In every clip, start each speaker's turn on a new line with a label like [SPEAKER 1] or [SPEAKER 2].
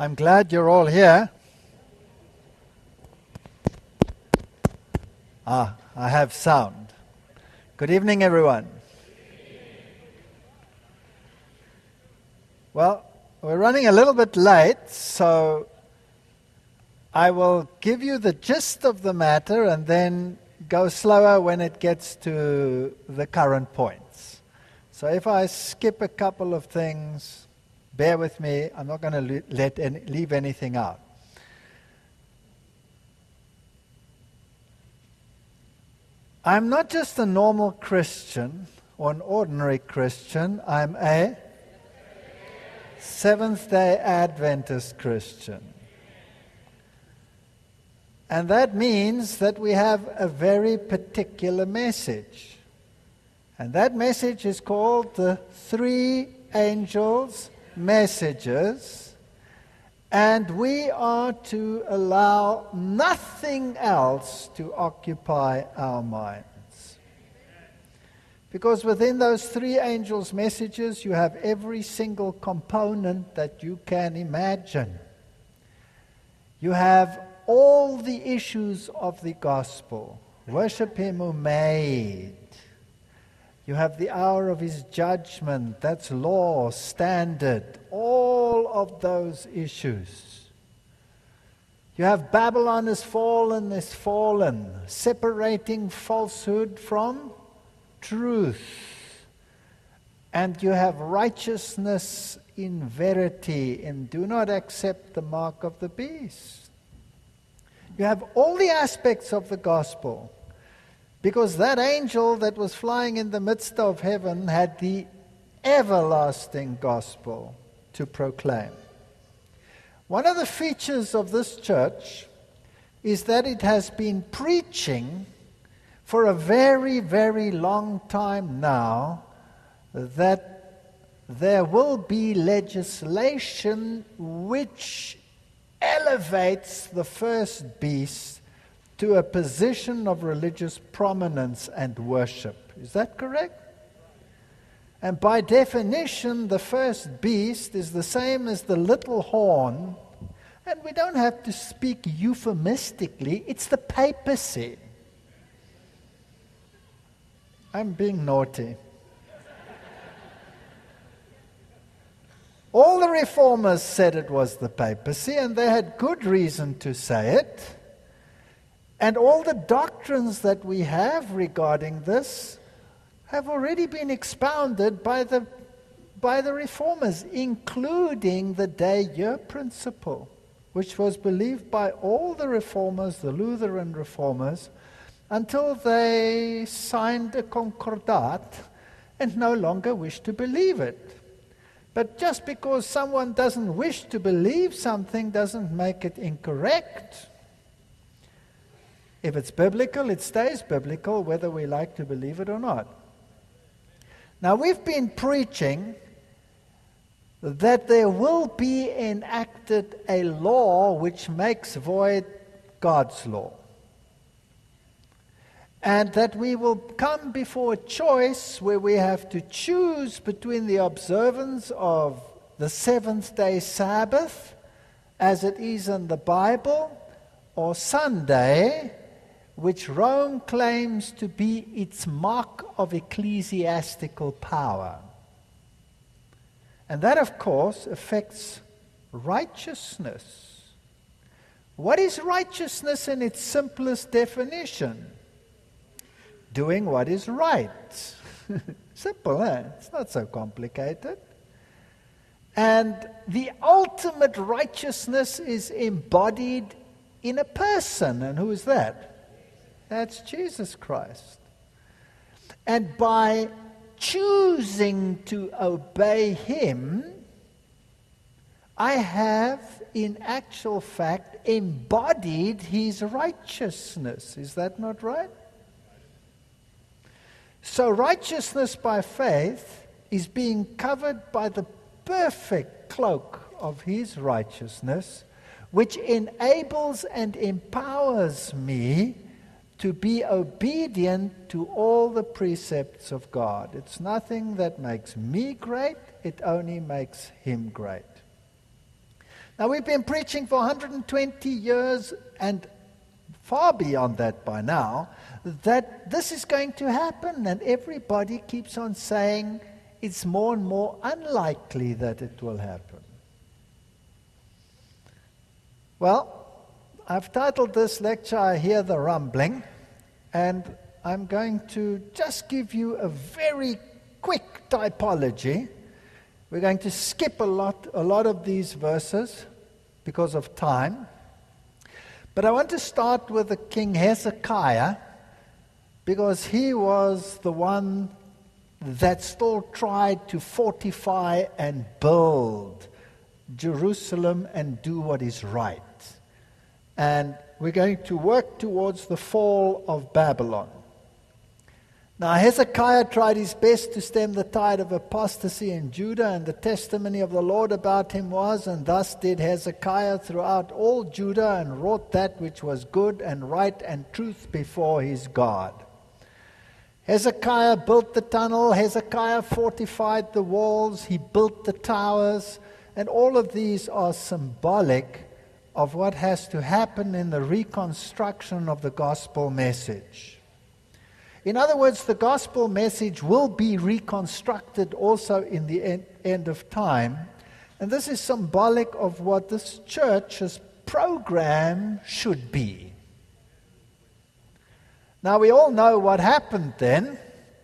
[SPEAKER 1] I'm glad you're all here. I have sound. Good evening, everyone. Well, we're running a little bit late, so I will give you the gist of the matter and then go slower when it gets to the current points. So if I skip a couple of things, bear with me. I'm not going to leave anything out. I'm not just a normal Christian or an ordinary Christian. I'm a Seventh-day Adventist Christian. And that means that we have a very particular message. And that message is called the Three Angels' Messages. And we are to allow nothing else to occupy our minds. Because within those three angels' messages, you have every single component that you can imagine. You have all the issues of the gospel. Worship him who made. You have the hour of his judgment. That's law, standard. All of those issues. You have Babylon is fallen, separating falsehood from truth. And you have righteousness in verity, and do not accept the mark of the beast. You have all the aspects of the gospel, because that angel that was flying in the midst of heaven had the everlasting gospel to proclaim. One of the features of this church is that it has been preaching for a very, very long time now that there will be legislation which elevates the first beast to a position of religious prominence and worship. Is that correct? And by definition, the first beast is the same as the little horn. And we don't have to speak euphemistically. It's the papacy. I'm being naughty. All the reformers said it was the papacy, and they had good reason to say it. And all the doctrines that we have regarding this have already been expounded by the reformers, including the day-year principle, which was believed by all the reformers, the Lutheran reformers, until they signed a concordat and no longer wished to believe it. But just because someone doesn't wish to believe something doesn't make it incorrect. If it's biblical, it stays biblical, whether we like to believe it or not. Now, we've been preaching that there will be enacted a law which makes void God's law. And that we will come before a choice where we have to choose between the observance of the seventh-day Sabbath, as it is in the Bible, or Sunday, which Rome claims to be its mark of ecclesiastical power. And that, of course, affects righteousness. What is righteousness in its simplest definition? Doing what is right. Simple, eh? It's not so complicated. And the ultimate righteousness is embodied in a person. And who is that? That's Jesus Christ. And by choosing to obey him, I have, in actual fact, embodied his righteousness. Is that not right? So righteousness by faith is being covered by the perfect cloak of his righteousness, which enables and empowers me to be obedient to all the precepts of God. It's nothing that makes me great, it only makes him great. Now, we've been preaching for 120 years and far beyond that by now, that this is going to happen, and everybody keeps on saying it's more and more unlikely that it will happen. Well, I've titled this lecture, I Hear the Rumbling, and I'm going to just give you a very quick typology. We're going to skip a lot of these verses because of time. But I want to start with the King Hezekiah, because he was the one that still tried to fortify and build Jerusalem and do what is right. And we're going to work towards the fall of Babylon. Now, Hezekiah tried his best to stem the tide of apostasy in Judah, and the testimony of the Lord about him was, and thus did Hezekiah throughout all Judah, and wrought that which was good and right and truth before his God. Hezekiah built the tunnel, Hezekiah fortified the walls, he built the towers, and all of these are symbolic of what has to happen in the reconstruction of the gospel message. In other words, the gospel message will be reconstructed also in the end of time. And this is symbolic of what this church's program should be. Now, we all know what happened then.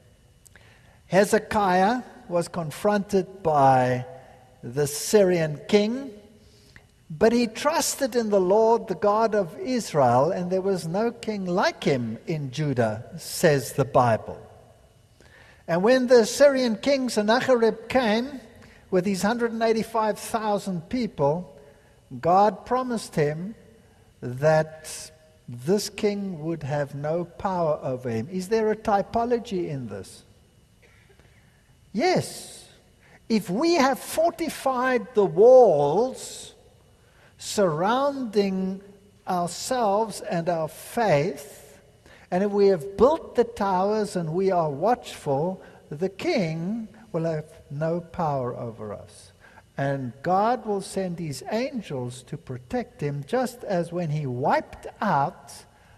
[SPEAKER 1] Hezekiah was confronted by the Syrian king, but he trusted in the Lord, the God of Israel, and there was no king like him in Judah, says the Bible. And when the Syrian king Sennacherib came with his 185,000 people, God promised him that this king would have no power over him. Is there a typology in this? Yes. If we have fortified the walls surrounding ourselves and our faith, and if we have built the towers and we are watchful, the king will have no power over us. And God will send his angels to protect him, just as when he wiped out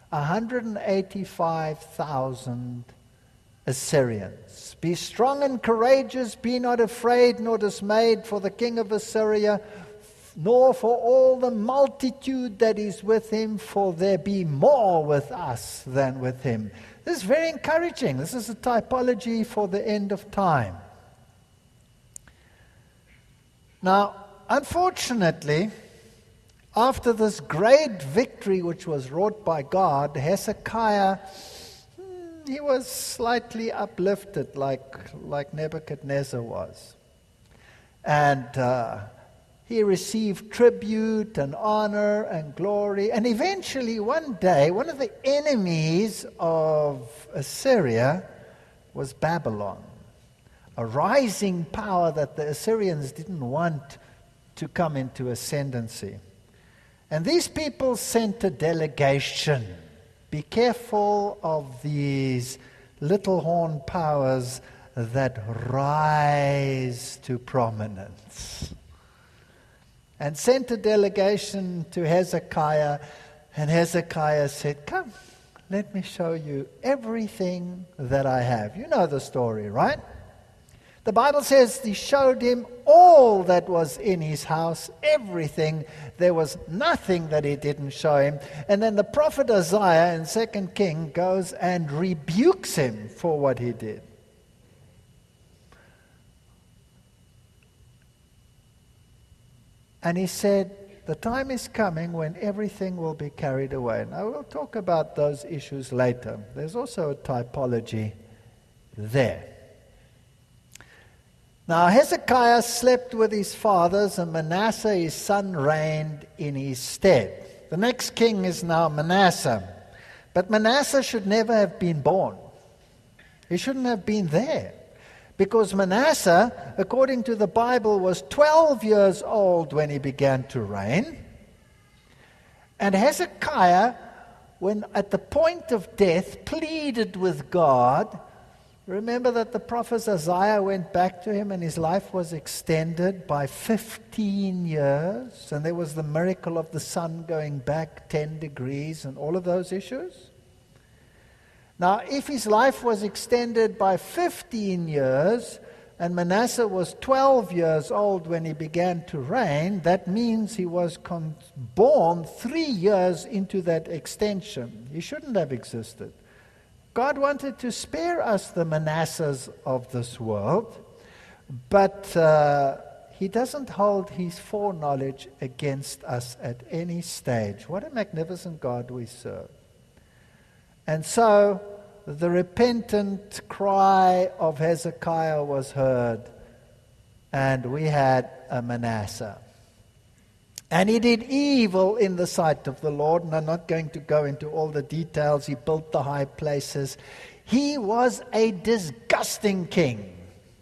[SPEAKER 1] 185,000 Assyrians. Be strong and courageous, be not afraid nor dismayed for the king of Assyria, nor for all the multitude that is with him, for there be more with us than with him. This is very encouraging. This is a typology for the end of time. Now, unfortunately, after this great victory which was wrought by God, Hezekiah, he was slightly uplifted like Nebuchadnezzar was. And he received tribute and honor and glory. And eventually, one day, one of the enemies of Assyria was Babylon, a rising power that the Assyrians didn't want to come into ascendancy. And these people sent a delegation. Be careful of these little horn powers that rise to prominence. And sent a delegation to Hezekiah, and Hezekiah said, "Come, let me show you everything that I have." You know the story, right? The Bible says he showed him all that was in his house, everything. There was nothing that he didn't show him. And then the prophet Isaiah in 2 Kings goes and rebukes him for what he did. And he said, the time is coming when everything will be carried away. Now, we'll talk about those issues later. There's also a typology there. Now, Hezekiah slept with his fathers, and Manasseh, his son, reigned in his stead. The next king is now Manasseh. But Manasseh should never have been born. He shouldn't have been there. Because Manasseh, according to the Bible, was 12 years old when he began to reign. And Hezekiah, when at the point of death, pleaded with God Remember that the prophet Isaiah went back to him and his life was extended by 15 years. And there was the miracle of the sun going back 10 degrees and all of those issues. Now, if his life was extended by 15 years and Manasseh was 12 years old when he began to reign, that means he was born 3 years into that extension. He shouldn't have existed. God wanted to spare us the Manassehs of this world, but he doesn't hold his foreknowledge against us at any stage. What a magnificent God we serve. And so the repentant cry of Hezekiah was heard, and we had a Manasseh. And he did evil in the sight of the Lord, and I'm not going to go into all the details. He built the high places. He was a disgusting king.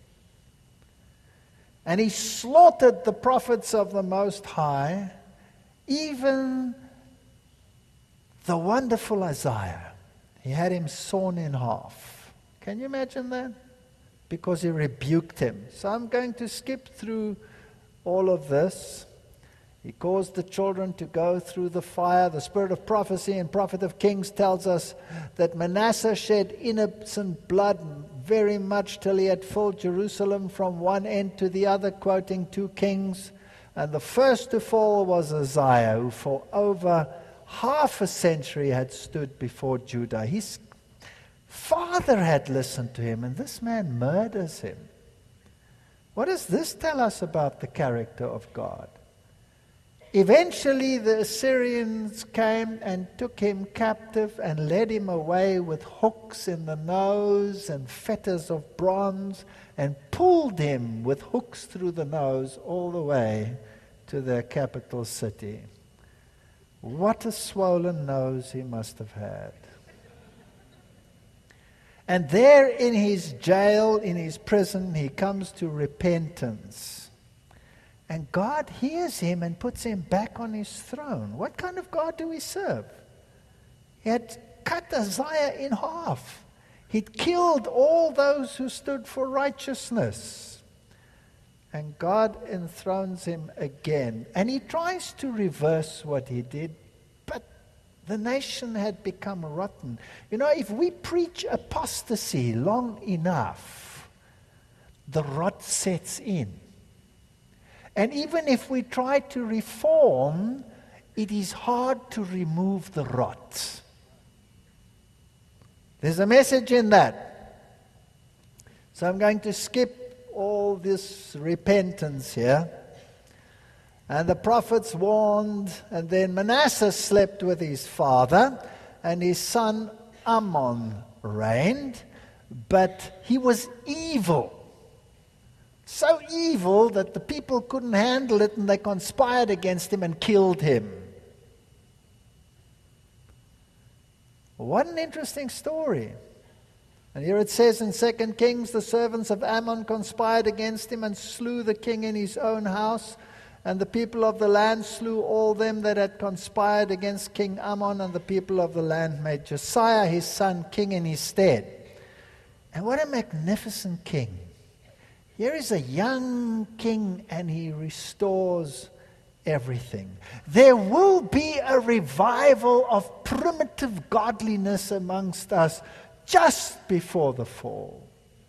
[SPEAKER 1] And he slaughtered the prophets of the Most High, even the wonderful Isaiah. He had him sawn in half. Can you imagine that? Because he rebuked him. So I'm going to skip through all of this. He caused the children to go through the fire. The spirit of prophecy and prophet of kings tells us that Manasseh shed innocent blood very much till he had filled Jerusalem from one end to the other, quoting 2 Kings. And the first to fall was Uzziah, who for over half a century had stood before Judah. His father had listened to him, and this man murders him. What does this tell us about the character of God? Eventually the Assyrians came and took him captive and led him away with hooks in the nose and fetters of bronze, and pulled him with hooks through the nose all the way to their capital city. What a swollen nose he must have had. And there in his jail, in his prison, he comes to repentance. And God hears him and puts him back on his throne. What kind of God do we serve? He had cut Uzziah in half. He'd killed all those who stood for righteousness. And God enthrones him again. And he tries to reverse what he did, but the nation had become rotten. You know, if we preach apostasy long enough, the rot sets in. And even if we try to reform, it is hard to remove the rot. There's a message in that. So I'm going to skip all this repentance here. And the prophets warned, and then Manasseh slept with his father, and his son Ammon reigned, but he was evil. So evil that the people couldn't handle it, and they conspired against him and killed him. What an interesting story. And here it says in 2 Kings, the servants of Ammon conspired against him and slew the king in his own house. And the people of the land slew all them that had conspired against King Ammon, and the people of the land made Josiah his son king in his stead. And what a magnificent king. Here is a young king, and he restores everything. There will be a revival of primitive godliness amongst us just before the fall.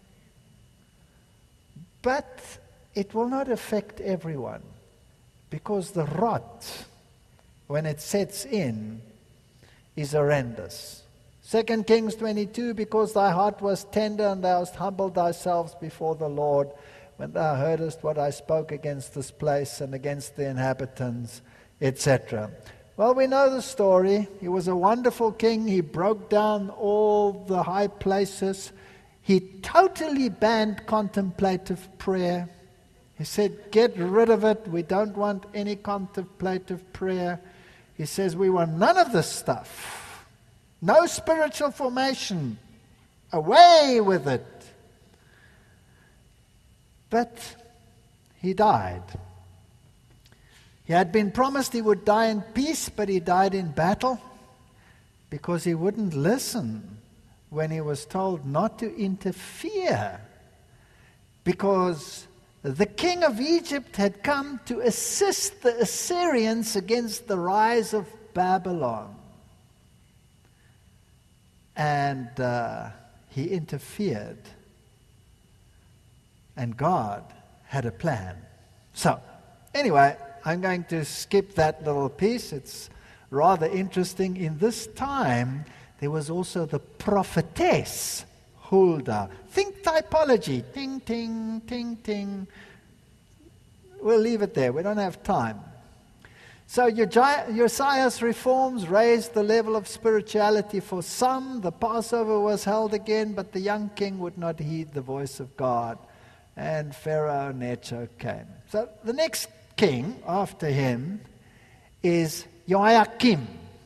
[SPEAKER 1] But it will not affect everyone, because the rot, when it sets in, is horrendous. 2 Kings 22, because thy heart was tender, and thou hast humbled thyself before the Lord, when thou heardest what I spoke against this place and against the inhabitants, etc. Well, we know the story. He was a wonderful king. He broke down all the high places. He totally banned contemplative prayer. He said, get rid of it. We don't want any contemplative prayer. He says, we want none of this stuff. No spiritual formation. Away with it. But he died. He had been promised he would die in peace, but he died in battle because he wouldn't listen when he was told not to interfere, because the king of Egypt had come to assist the Assyrians against the rise of Babylon. And he interfered. And God had a plan. So, anyway, I'm going to skip that little piece. It's rather interesting. In this time, there was also the prophetess Huldah. Think typology. Ting, ting, ting, ting. We'll leave it there. We don't have time. So Josiah's reforms raised the level of spirituality for some. The Passover was held again, but the young king would not heed the voice of God. And Pharaoh Necho came. So the next king after him is Joachim.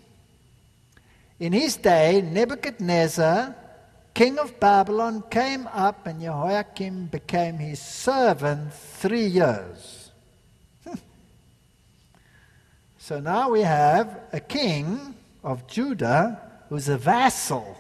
[SPEAKER 1] In his day, Nebuchadnezzar, king of Babylon, came up, and Jehoiakim became his servant 3 years. So now we have a king of Judah who's a vassal.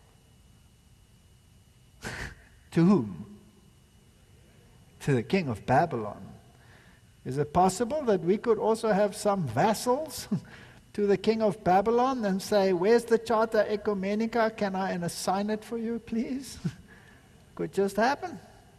[SPEAKER 1] To whom? To the king of Babylon. Is it possible that we could also have some vassals to the king of Babylon and say, where's the Charta Ecumenica? Can I assign it for you, please? Could just happen.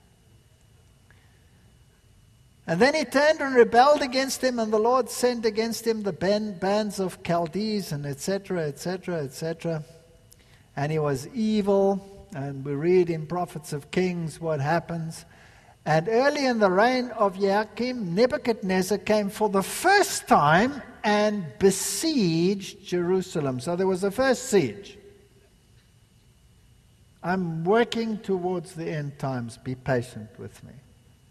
[SPEAKER 1] And then he turned and rebelled against him, and the Lord sent against him the bands of Chaldees, and etc., etc., etc. And he was evil, and we read in Prophets of Kings what happens. And early in the reign of Joachim, Nebuchadnezzar came for the first time and besieged Jerusalem. So there was a first siege. I'm working towards the end times. Be patient with me.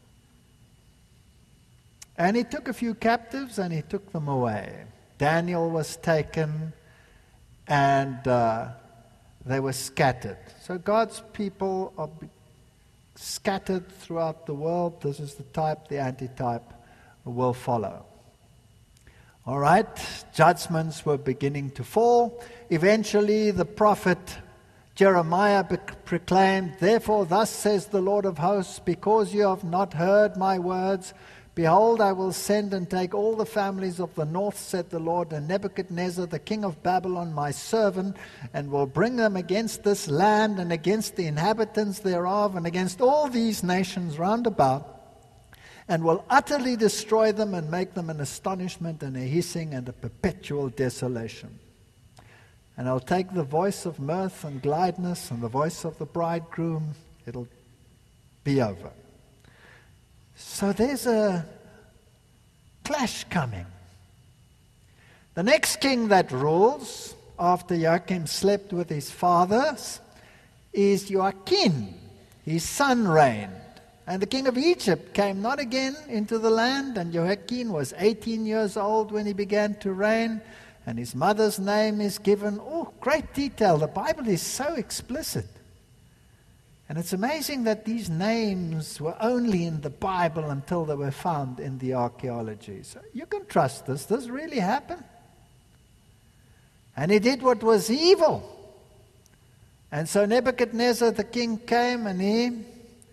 [SPEAKER 1] And he took a few captives and he took them away. Daniel was taken and they were scattered. So God's people are scattered throughout the world. This is the type, the antitype will follow. All right, judgments were beginning to fall. Eventually the prophet Jeremiah proclaimed, therefore thus says the Lord of hosts, because you have not heard my words, behold, I will send and take all the families of the north, said the Lord, and Nebuchadnezzar, the king of Babylon, my servant, and will bring them against this land and against the inhabitants thereof and against all these nations round about, and will utterly destroy them and make them an astonishment and a hissing and a perpetual desolation. And I'll take the voice of mirth and gladness and the voice of the bridegroom. It'll be over. So there's a clash coming. The next king that rules after Joachim slept with his fathers is Joachim. His son reigned. And the king of Egypt came not again into the land, and Joachim was 18 years old when he began to reign, and his mother's name is given. Oh, great detail. The Bible is so explicit. And it's amazing that these names were only in the Bible until they were found in the archaeology. So you can trust this. This really happened. And he did what was evil. And so Nebuchadnezzar the king came and he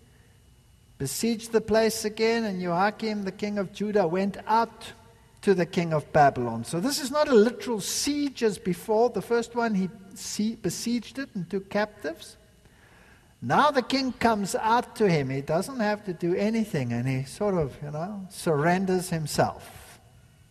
[SPEAKER 1] besieged the place again, and Joachim the king of Judah went out to the king of Babylon. So this is not a literal siege as before. The first one he besieged it and took captives. Now the king comes out to him. He doesn't have to do anything, and he sort of, surrenders himself.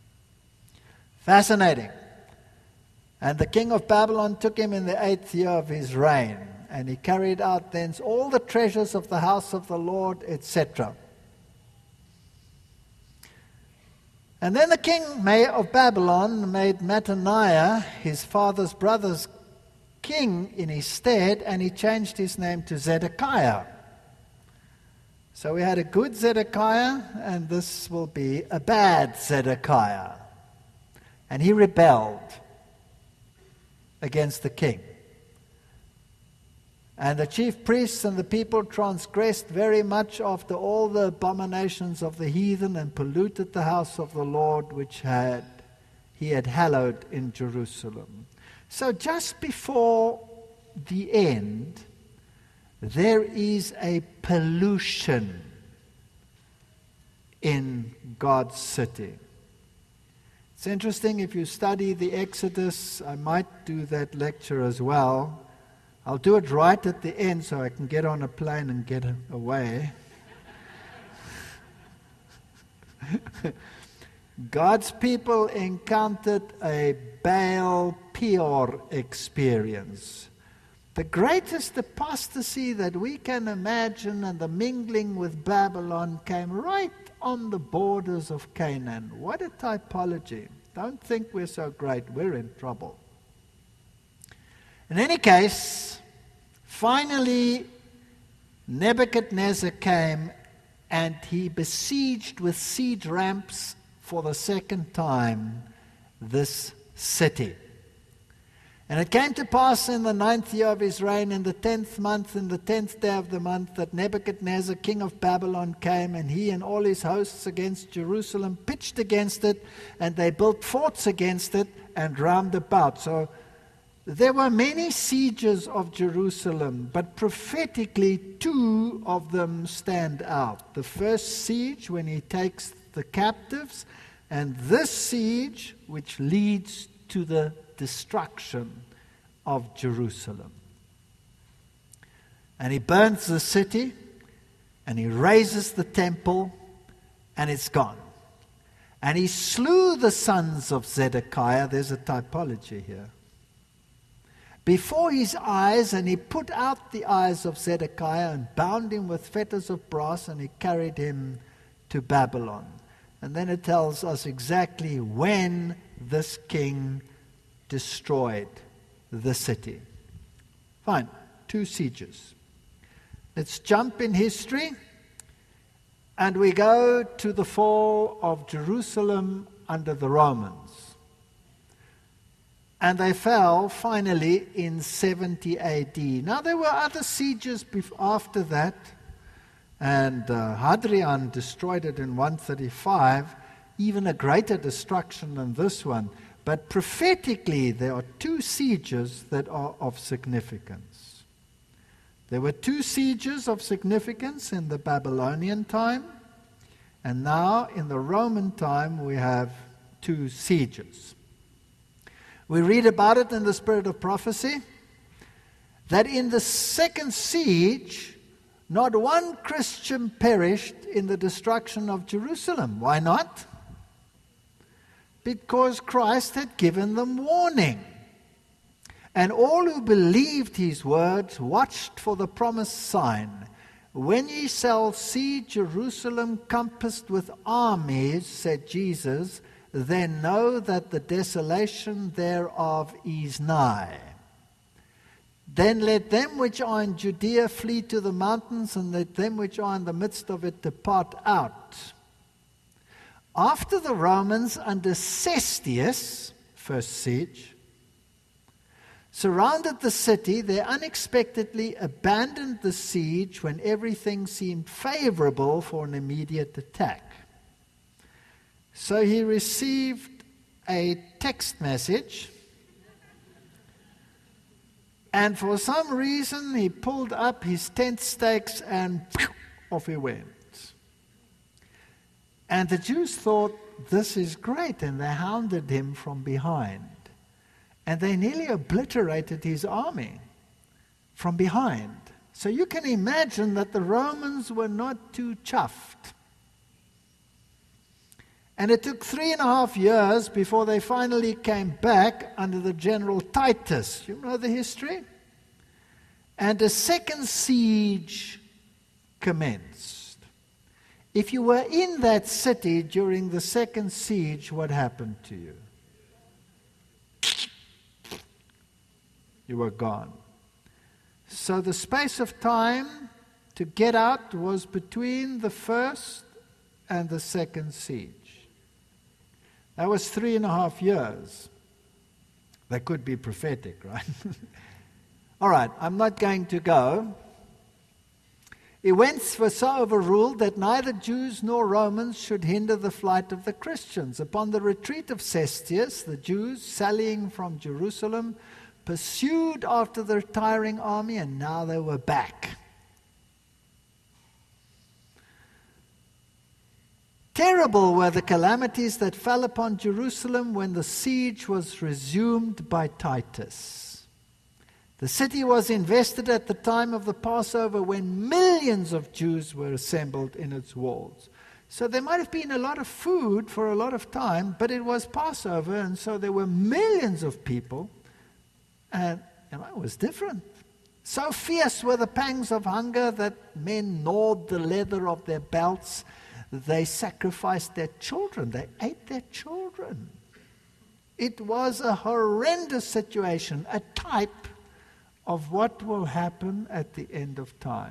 [SPEAKER 1] Fascinating. And the king of Babylon took him in the 8th year of his reign, and he carried out thence all the treasures of the house of the Lord, etc. And then the king of Babylon made Mattaniah, his father's brother's king, in his stead, and he changed his name to Zedekiah. So we had a good Zedekiah, and this will be a bad Zedekiah. And he rebelled against the king. And the chief priests and the people transgressed very much after all the abominations of the heathen, and polluted the house of the Lord which he had hallowed in Jerusalem. So just before the end, there is a pollution in God's city. It's interesting, if you study the Exodus, I might do that lecture as well. I'll do it right at the end so I can get on a plane and get away. God's people encountered a Baal Peor experience. The greatest apostasy that we can imagine, and the mingling with Babylon came right on the borders of Canaan. What a typology. Don't think we're so great. We're in trouble. In any case, finally, Nebuchadnezzar came and he besieged with siege ramps for the second time this city. And it came to pass in the 9th year of his reign, in the 10th month, in the 10th day of the month, that Nebuchadnezzar, king of Babylon, came, and he and all his hosts against Jerusalem pitched against it, and they built forts against it and round about. So there were many sieges of Jerusalem, but prophetically 2 of them stand out. The first siege, when he takes the captives, and this siege, which leads to the destruction of Jerusalem. And he burns the city, and he razes the temple, and it's gone. And he slew the sons of Zedekiah. There's a typology here. Before his eyes, and he put out the eyes of Zedekiah and bound him with fetters of brass, and he carried him to Babylon. And then it tells us exactly when this king destroyed the city. Fine, 2 sieges. Let's jump in history, and we go to the fall of Jerusalem under the Romans. And they fell finally in 70 AD. Now there were other sieges after that, and Hadrian destroyed it in 135, even a greater destruction than this one. But prophetically, there are 2 sieges that are of significance. There were 2 sieges of significance in the Babylonian time, and now in the Roman time we have 2 sieges. We read about it in the Spirit of Prophecy, that in the second siege, not one Christian perished in the destruction of Jerusalem. Why not? Because Christ had given them warning. And all who believed his words watched for the promised sign. When ye shall see Jerusalem compassed with armies, said Jesus, then know that the desolation thereof is nigh. Then let them which are in Judea flee to the mountains, and let them which are in the midst of it depart out. After the Romans under Cestius, first siege, surrounded the city, they unexpectedly abandoned the siege when everything seemed favorable for an immediate attack. So he received a text message, and for some reason he pulled up his tent stakes and off he went. And the Jews thought, this is great, and they hounded him from behind. And they nearly obliterated his army from behind. So you can imagine that the Romans were not too chuffed. And it took 3.5 years before they finally came back under the general Titus. You know the history? And a second siege commenced. If you were in that city during the second siege, what happened to you? You were gone. So the space of time to get out was between the first and the second siege. That was 3.5 years. That could be prophetic, right? All right, I'm not going to go. Events were so overruled that neither Jews nor Romans should hinder the flight of the Christians. Upon the retreat of Cestius, the Jews, sallying from Jerusalem, pursued after the retiring army, and now they were back. Terrible were the calamities that fell upon Jerusalem when the siege was resumed by Titus. The city was invested at the time of the Passover when millions of Jews were assembled in its walls. So there might have been a lot of food for a lot of time, but it was Passover, and so there were millions of people, and it was different. So fierce were the pangs of hunger that men gnawed the leather of their belts. They sacrificed their children. They ate their children. It was a horrendous situation, a type of what will happen at the end of time.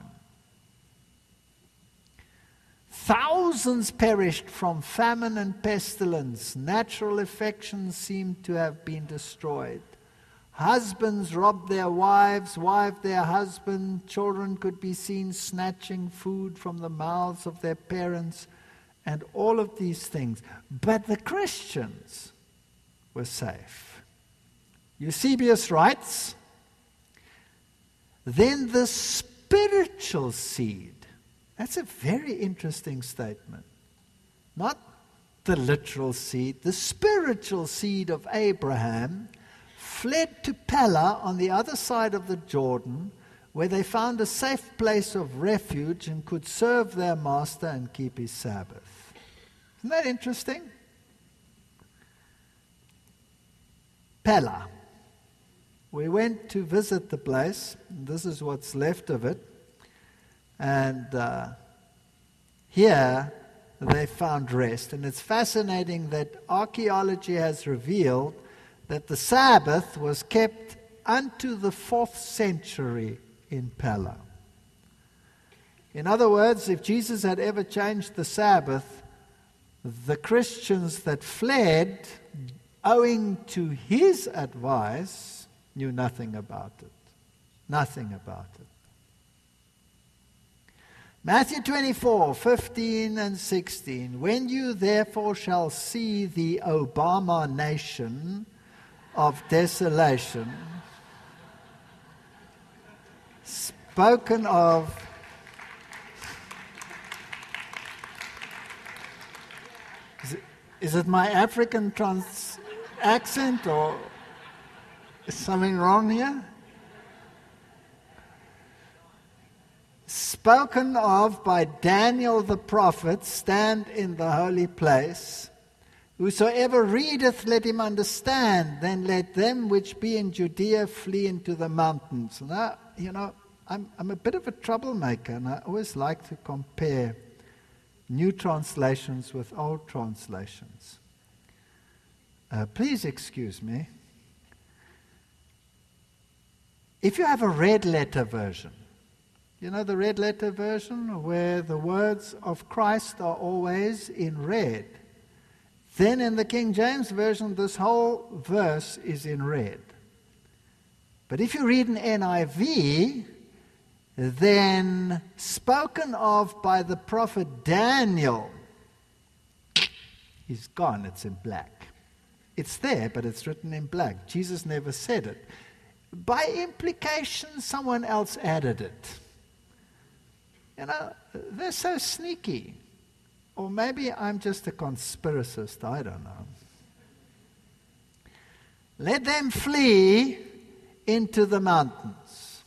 [SPEAKER 1] Thousands perished from famine and pestilence. Natural affections seemed to have been destroyed. Husbands robbed their wives, wives their husbands. Children could be seen snatching food from the mouths of their parents, and all of these things. But the Christians were safe. Eusebius writes, then the spiritual seed, that's a very interesting statement. Not the literal seed, the spiritual seed of Abraham fled to Pella on the other side of the Jordan, where they found a safe place of refuge and could serve their master and keep his Sabbath. Isn't that interesting? Pella. We went to visit the place. This is what's left of it. And here they found rest. And it's fascinating that archaeology has revealed that the Sabbath was kept unto the 4th century in Pella. In other words, if Jesus had ever changed the Sabbath, the Christians that fled, owing to his advice, knew nothing about it. Nothing about it. Matthew 24:15 and 16. When you therefore shall see the abomination of desolation spoken of, is it my African accent, or is something wrong here? Spoken of by Daniel the prophet, stand in the holy place. Whosoever readeth, let him understand. Then let them which be in Judea flee into the mountains. Now, I'm a bit of a troublemaker, and I always like to compare new translations with old translations. Please excuse me. If you have a red letter version, you know the red letter version where the words of Christ are always in red. Then in the King James Version, this whole verse is in red. But if you read an NIV, then spoken of by the prophet Daniel is gone, it's in black. It's there, but it's written in black. Jesus never said it. By implication, someone else added it. They're so sneaky. Or maybe I'm just a conspiracist, I don't know. Let them flee into the mountains.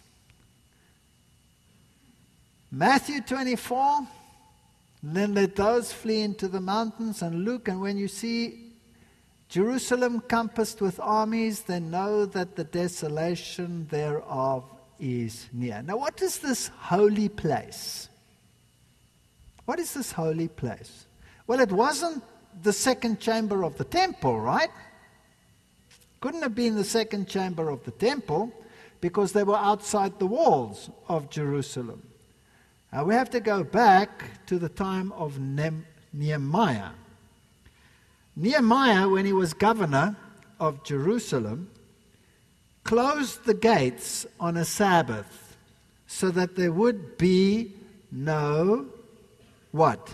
[SPEAKER 1] Matthew 24, then let those flee into the mountains. And Luke, and when you see Jerusalem compassed with armies, then know that the desolation thereof is near. Now, what is this holy place? What is this holy place? Well, it wasn't the second chamber of the temple, right? Couldn't have been the second chamber of the temple because they were outside the walls of Jerusalem. Now, we have to go back to the time of Nehemiah. Nehemiah, when he was governor of Jerusalem, closed the gates on a Sabbath so that there would be no what?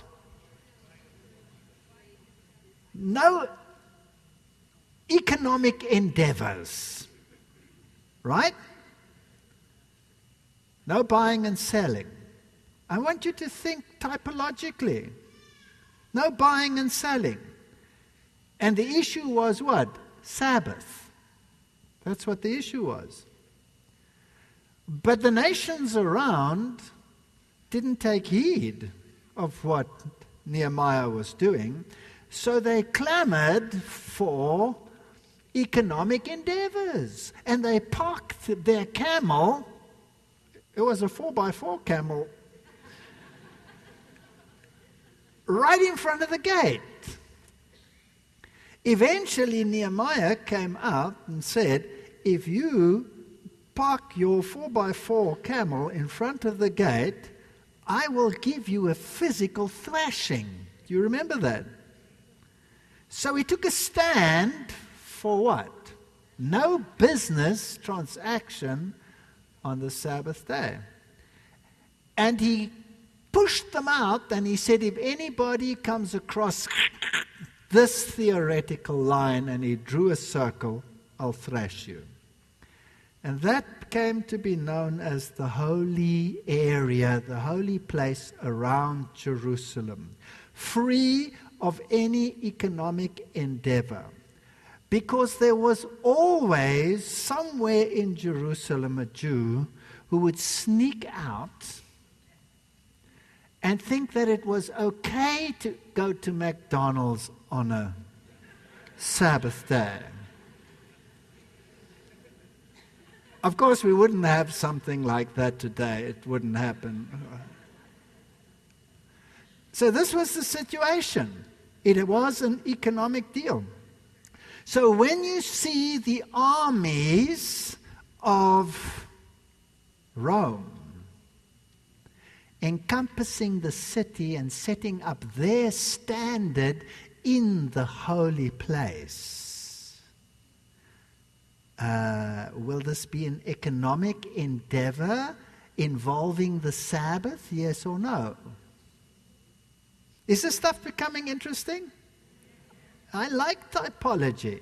[SPEAKER 1] No economic endeavors. Right? No buying and selling. I want you to think typologically. No buying and selling. And the issue was what? Sabbath. That's what the issue was. But the nations around didn't take heed of what Nehemiah was doing, so they clamored for economic endeavors. And they parked their camel. It was a 4x4 camel right in front of the gate. Eventually Nehemiah came out and said, if you park your 4x4 camel in front of the gate, I will give you a physical thrashing. Do you remember that? So he took a stand for what? No business transaction on the Sabbath day. And he pushed them out and he said, if anybody comes across this theoretical line, and he drew a circle, I'll thrash you. And that came to be known as the holy area, the holy place around Jerusalem, free of any economic endeavor. Because there was always somewhere in Jerusalem a Jew who would sneak out and think that it was okay to go to McDonald's on a Sabbath day. Of course, we wouldn't have something like that today. It wouldn't happen. So this was the situation. It was an economic deal. So when you see the armies of Rome encompassing the city and setting up their standard in the holy place, will this be an economic endeavor involving the Sabbath, yes or no? Is this stuff becoming interesting? I like typology.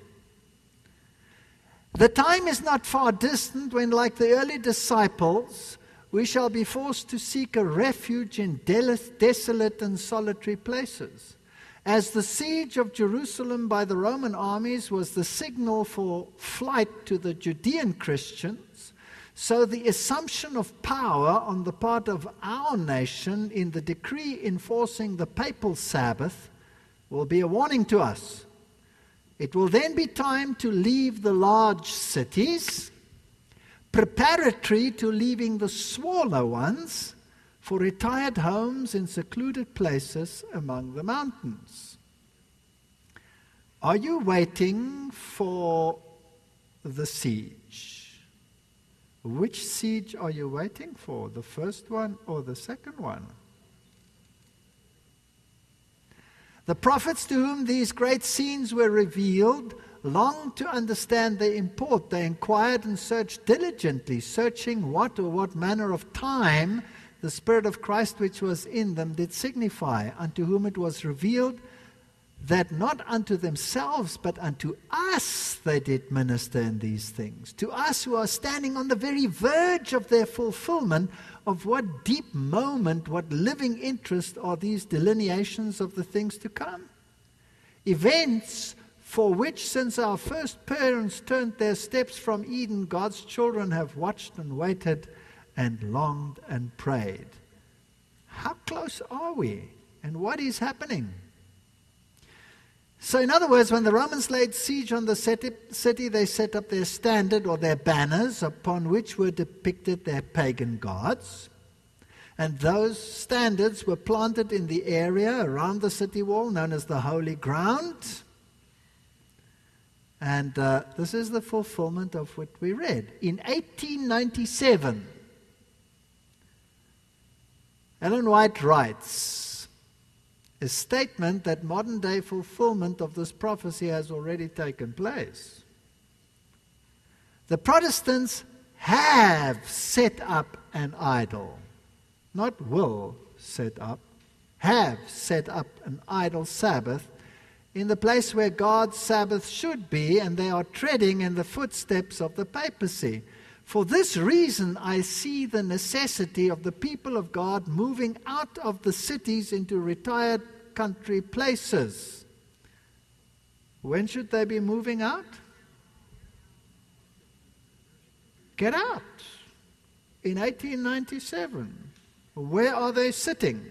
[SPEAKER 1] The time is not far distant when, like the early disciples, we shall be forced to seek a refuge in desolate and solitary places. As the siege of Jerusalem by the Roman armies was the signal for flight to the Judean Christians, so the assumption of power on the part of our nation in the decree enforcing the papal Sabbath will be a warning to us. It will then be time to leave the large cities, preparatory to leaving the smaller ones, for retired homes in secluded places among the mountains. Are you waiting for the siege? Which siege are you waiting for? The first one or the second one? The prophets to whom these great scenes were revealed longed to understand their import. They inquired and searched diligently, searching what or what manner of time the Spirit of Christ which was in them did signify, unto whom it was revealed that not unto themselves but unto us they did minister in these things, to us who are standing on the very verge of their fulfillment. Of what deep moment, what living interest are these delineations of the things to come? Events for which, since our first parents turned their steps from Eden, God's children have watched and waited and longed and prayed. How close are we? And what is happening? So in other words, when the Romans laid siege on the city, they set up their standard or their banners upon which were depicted their pagan gods. And those standards were planted in the area around the city wall known as the Holy Ground. And this is the fulfillment of what we read. In 1897, Ellen White writes a statement that modern-day fulfillment of this prophecy has already taken place. The Protestants have set up an idol, not will set up, have set up an idol Sabbath in the place where God's Sabbath should be, and they are treading in the footsteps of the papacy. For this reason, I see the necessity of the people of God moving out of the cities into retired country places. When should they be moving out? Get out. In 1897. Where are they sitting?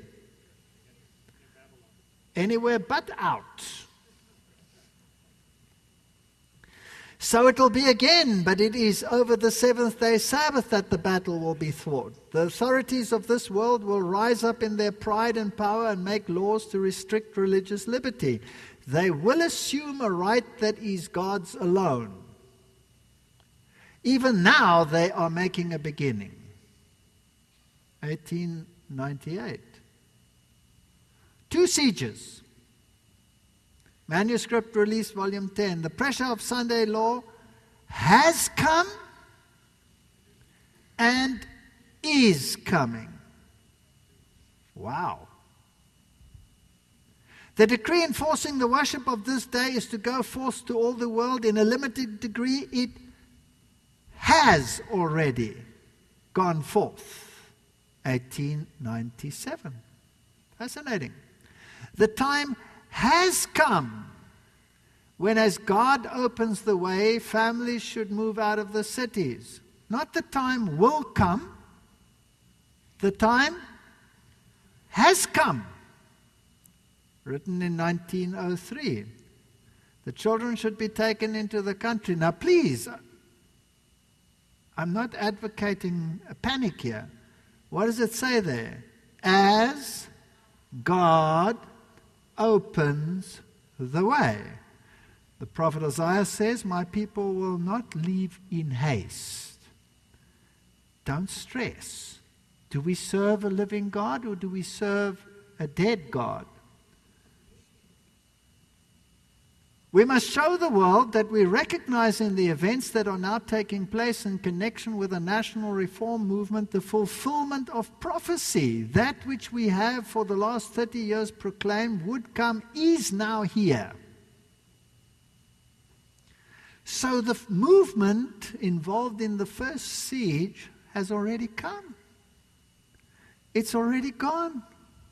[SPEAKER 1] Anywhere but out. So it will be again, but it is over the seventh-day Sabbath that the battle will be fought. The authorities of this world will rise up in their pride and power and make laws to restrict religious liberty. They will assume a right that is God's alone. Even now they are making a beginning. 1898. 2 sieges. Manuscript released, volume 10. The pressure of Sunday law has come and is coming. Wow. The decree enforcing the worship of this day is to go forth to all the world. In a limited degree, it has already gone forth. 1897. Fascinating. The time has come when, as God opens the way, families should move out of the cities. Not the time will come. The time has come. Written in 1903. The children should be taken into the country. Now please, I'm not advocating a panic here. What does it say there? As God opens the way. The prophet Isaiah says, my people will not leave in haste. Don't stress. Do we serve a living God or do we serve a dead God? We must show the world that we recognize in the events that are now taking place in connection with the national reform movement the fulfillment of prophecy. That which we have for the last 30 years proclaimed would come is now here. So the movement involved in the first siege has already come. It's already gone.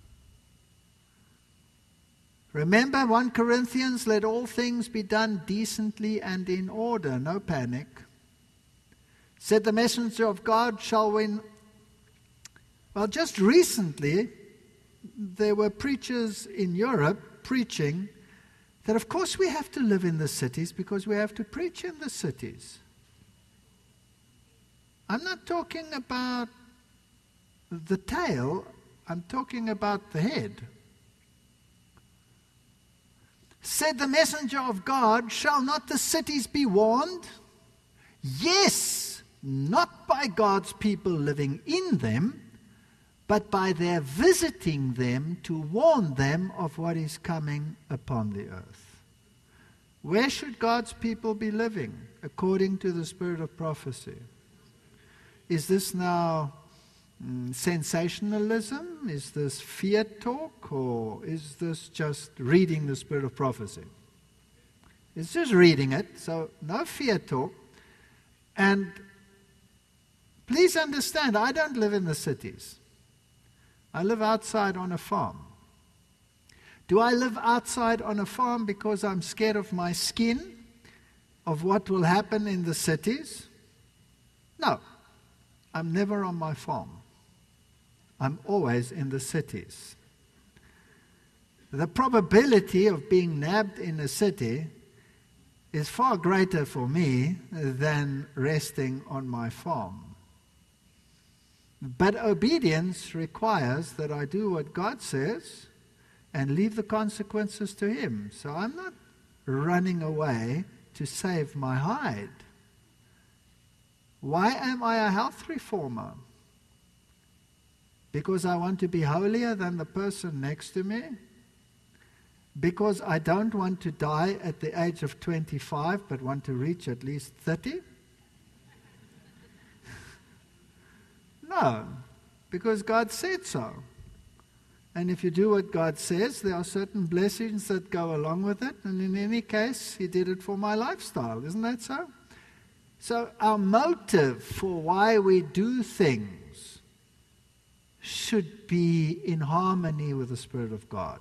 [SPEAKER 1] Remember 1 Corinthians, let all things be done decently and in order. No panic. Said the messenger of God shall win. Well, just recently, there were preachers in Europe preaching that of course we have to live in the cities because we have to preach in the cities. I'm not talking about the tail, I'm talking about the head. Said the messenger of God, shall not the cities be warned? Yes, not by God's people living in them, but by their visiting them to warn them of what is coming upon the earth. Where should God's people be living according to the spirit of prophecy? Is this now sensationalism? Is this fear talk? Or is this just reading the spirit of prophecy? It's just reading it, so no fear talk. And please understand, I don't live in the cities. I live outside on a farm. Do I live outside on a farm because I'm scared of my skin, of what will happen in the cities? No, I'm never on my farm. I'm always in the cities. The probability of being nabbed in a city is far greater for me than resting on my farm. But obedience requires that I do what God says and leave the consequences to Him. So I'm not running away to save my hide. Why am I a health reformer? Because I want to be holier than the person next to me? Because I don't want to die at the age of 25 but want to reach at least 30? No, because God said so. And if you do what God says, there are certain blessings that go along with it. And in any case, He did it for my lifestyle. Isn't that so? So our motive for why we do things should be in harmony with the Spirit of God.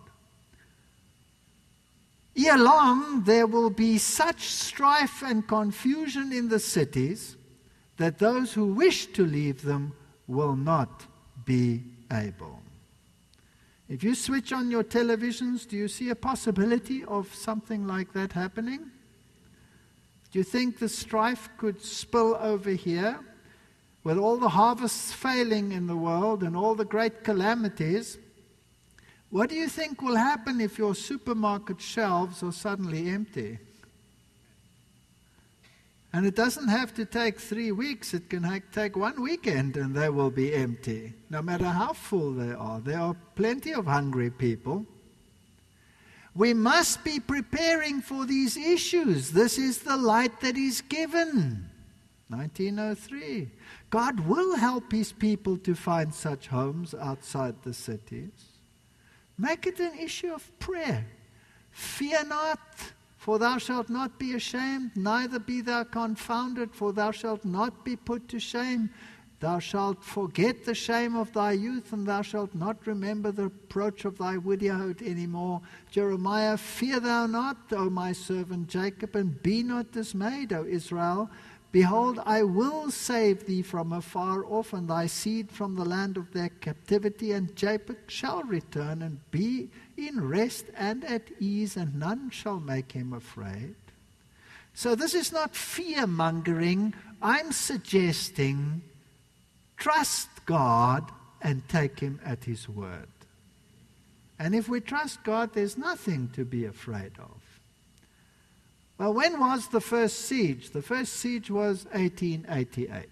[SPEAKER 1] Ere long, there will be such strife and confusion in the cities that those who wish to leave them will not be able. If you switch on your televisions, do you see a possibility of something like that happening? Do you think the strife could spill over here? With all the harvests failing in the world and all the great calamities, what do you think will happen if your supermarket shelves are suddenly empty? And it doesn't have to take 3 weeks. It can take 1 weekend and they will be empty, no matter how full they are. There are plenty of hungry people. We must be preparing for these issues. This is the light that is given. 1903. God will help his people to find such homes outside the cities. Make it an issue of prayer. Fear not, for thou shalt not be ashamed, neither be thou confounded, for thou shalt not be put to shame. Thou shalt forget the shame of thy youth, and thou shalt not remember the reproach of thy widowhood any more. Jeremiah, fear thou not, O my servant Jacob, and be not dismayed, O Israel. Behold, I will save thee from afar off, and thy seed from the land of their captivity. And Jacob shall return and be in rest and at ease, and none shall make him afraid. So this is not fear-mongering. I'm suggesting trust God and take him at his word. And if we trust God, there's nothing to be afraid of. Well, when was the first siege? The first siege was 1888.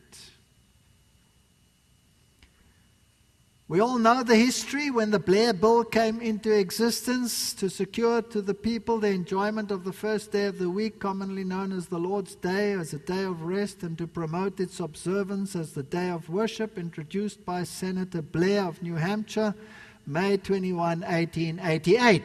[SPEAKER 1] We all know the history when the Blair Bill came into existence to secure to the people the enjoyment of the first day of the week, commonly known as the Lord's Day, as a day of rest, and to promote its observance as the day of worship, introduced by Senator Blair of New Hampshire, May 21, 1888.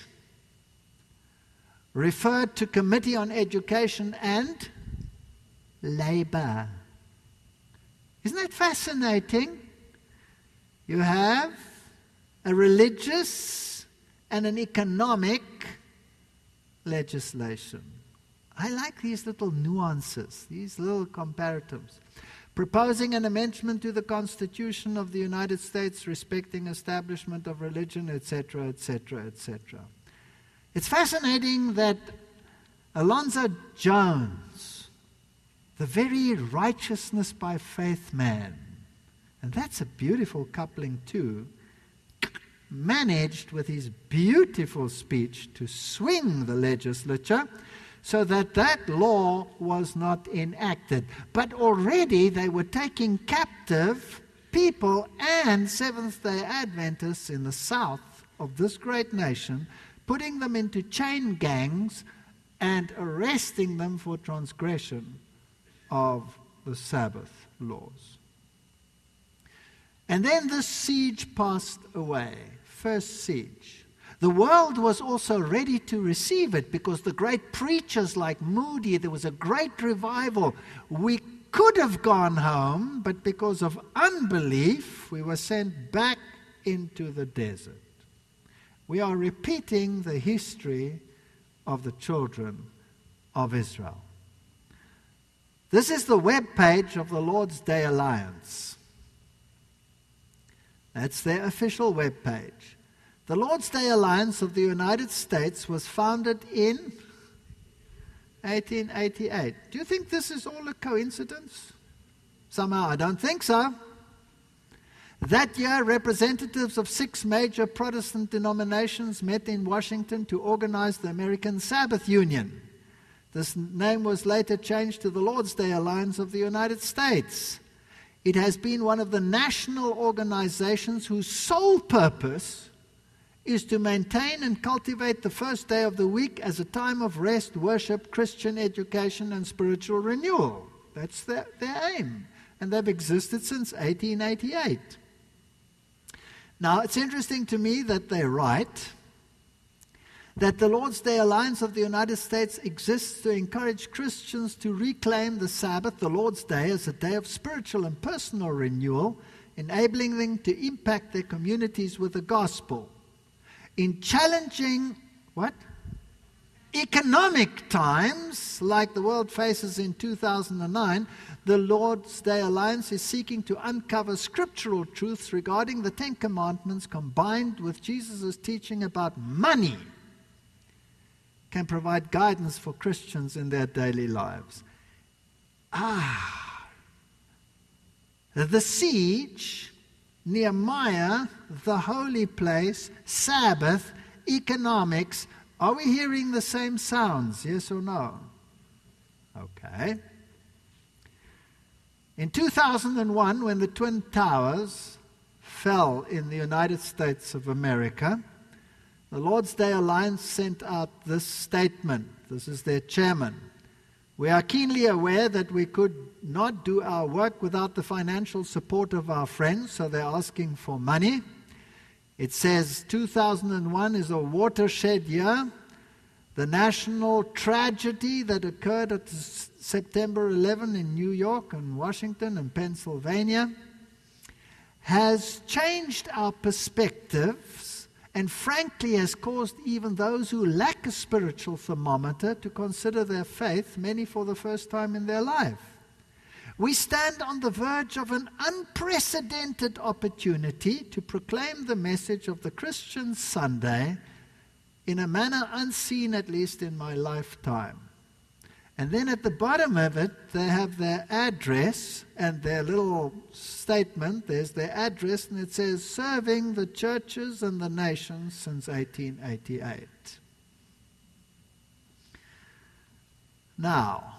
[SPEAKER 1] Referred to Committee on Education and Labor. Isn't that fascinating? You have a religious and an economic legislation. I like these little nuances, these little comparatives. Proposing an amendment to the Constitution of the United States respecting establishment of religion, etc., etc., etc. It's fascinating that Alonzo Jones, the very righteousness by faith man, and that's a beautiful coupling too, managed with his beautiful speech to swing the legislature so that that law was not enacted. But already they were taking captive people and Seventh-day Adventists in the south of this great nation, putting them into chain gangs and arresting them for transgression of the Sabbath laws. And then this siege passed away, first siege. The world was also ready to receive it because the great preachers like Moody, there was a great revival. We could have gone home, but because of unbelief, we were sent back into the desert. We are repeating the history of the children of Israel. This is the web page of the Lord's Day Alliance. That's their official web page. The Lord's Day Alliance of the United States was founded in 1888. Do you think this is all a coincidence? Somehow, I don't think so. That year, representatives of 6 major Protestant denominations met in Washington to organize the American Sabbath Union. This name was later changed to the Lord's Day Alliance of the United States. It has been one of the national organizations whose sole purpose is to maintain and cultivate the first day of the week as a time of rest, worship, Christian education, and spiritual renewal. That's their aim. And they've existed since 1888. Now, it's interesting to me that they write that the Lord's Day Alliance of the United States exists to encourage Christians to reclaim the Sabbath, the Lord's Day, as a day of spiritual and personal renewal, enabling them to impact their communities with the gospel. In challenging, economic times, like the world faces in 2009, the Lord's Day Alliance is seeking to uncover scriptural truths regarding the Ten Commandments combined with Jesus' teaching about money can provide guidance for Christians in their daily lives. The siege, Nehemiah, the holy place, Sabbath, economics. Are we hearing the same sounds? Yes or no? Okay. In 2001, when the Twin Towers fell in the United States of America, the Lord's Day Alliance sent out this statement. This is their chairman. We are keenly aware that we could not do our work without the financial support of our friends, so they're asking for money. It says 2001 is a watershed year. The national tragedy that occurred at September 11 in New York and Washington and Pennsylvania has changed our perspectives and frankly has caused even those who lack a spiritual thermometer to consider their faith, many for the first time in their life. We stand on the verge of an unprecedented opportunity to proclaim the message of the Christian Sunday in a manner unseen, at least in my lifetime. And then at the bottom of it, they have their address and their little statement. There's their address, and it says, serving the churches and the nations since 1888. Now,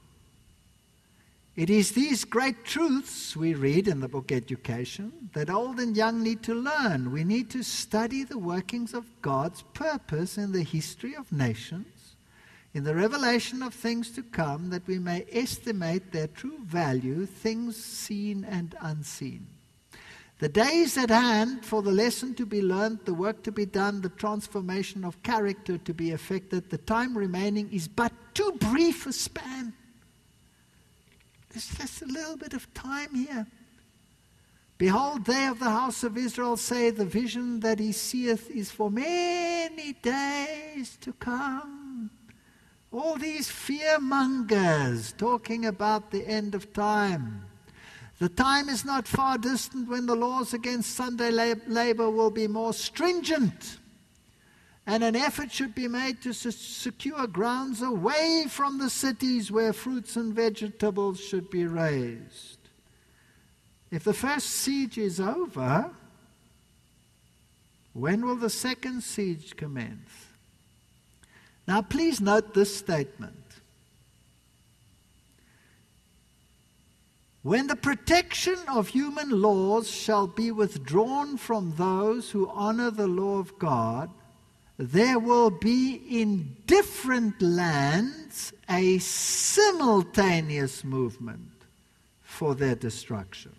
[SPEAKER 1] it is these great truths we read in the book Education that old and young need to learn. We need to study the workings of God's purpose in the history of nations, in the revelation of things to come, that we may estimate their true value, things seen and unseen. The days at hand for the lesson to be learned, the work to be done, the transformation of character to be effected, the time remaining is but too brief a span. There's just a little bit of time here. Behold, they of the house of Israel say, the vision that he seeth is for many days to come. All these fearmongers talking about the end of time. The time is not far distant when the laws against Sunday labor will be more stringent, and an effort should be made to secure grounds away from the cities where fruits and vegetables should be raised. If the first siege is over, when will the second siege commence? Now please note this statement. When the protection of human laws shall be withdrawn from those who honor the law of God, there will be in different lands a simultaneous movement for their destruction.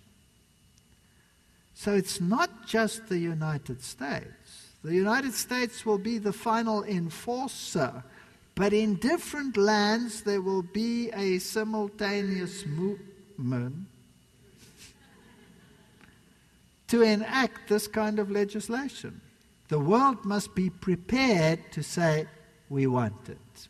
[SPEAKER 1] So it's not just the United States. The United States will be the final enforcer, but in different lands there will be a simultaneous movement to enact this kind of legislation. The world must be prepared to say, we want it.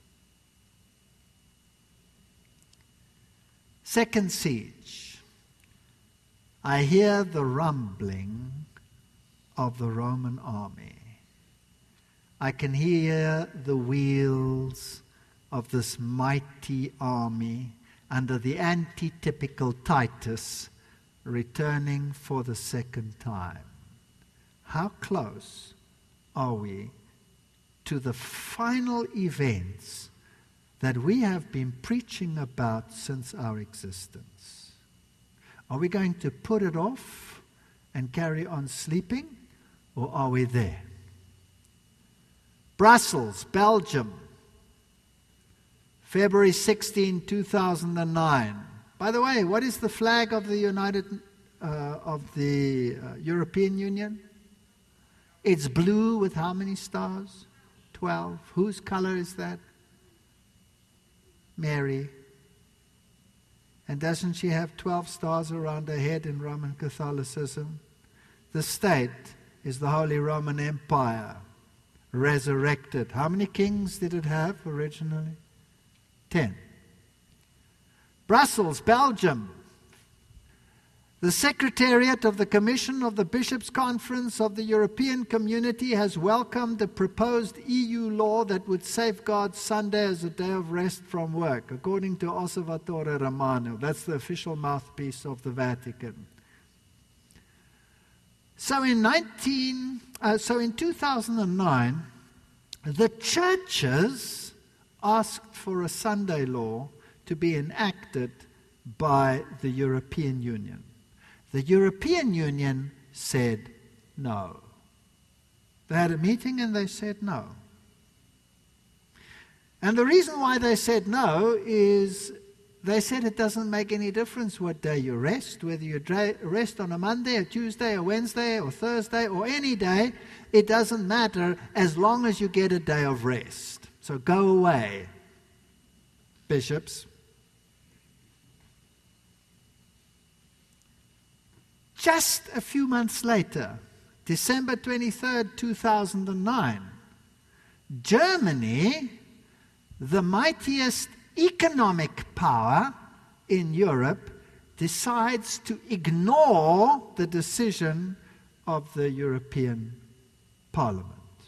[SPEAKER 1] Second siege. I hear the rumbling of the Roman army. I can hear the wheels of this mighty army under the antitypical Titus returning for the second time. How close are we to the final events that we have been preaching about since our existence? Are we going to put it off and carry on sleeping, or are we there? Brussels, Belgium, February 16, 2009. By the way, what is the flag of the European Union? It's blue with how many stars? 12. Whose color is that? Mary. And doesn't she have 12 stars around her head in Roman Catholicism? The state is the Holy Roman Empire, resurrected. How many kings did it have originally? 10. Brussels, Belgium. The Secretariat of the Commission of the Bishops' Conference of the European Community has welcomed a proposed EU law that would safeguard Sunday as a day of rest from work, according to Osservatore Romano. That's the official mouthpiece of the Vatican. So in 2009, the churches asked for a Sunday law to be enacted by the European Union. The European Union said no. They had a meeting and they said no. And the reason why they said no is they said it doesn't make any difference what day you rest, whether you rest on a Monday, a Tuesday, a Wednesday, or Thursday, or any day. It doesn't matter as long as you get a day of rest. So go away, bishops. Just a few months later, December 23rd, 2009, Germany, the mightiest economic power in Europe, decides to ignore the decision of the European Parliament.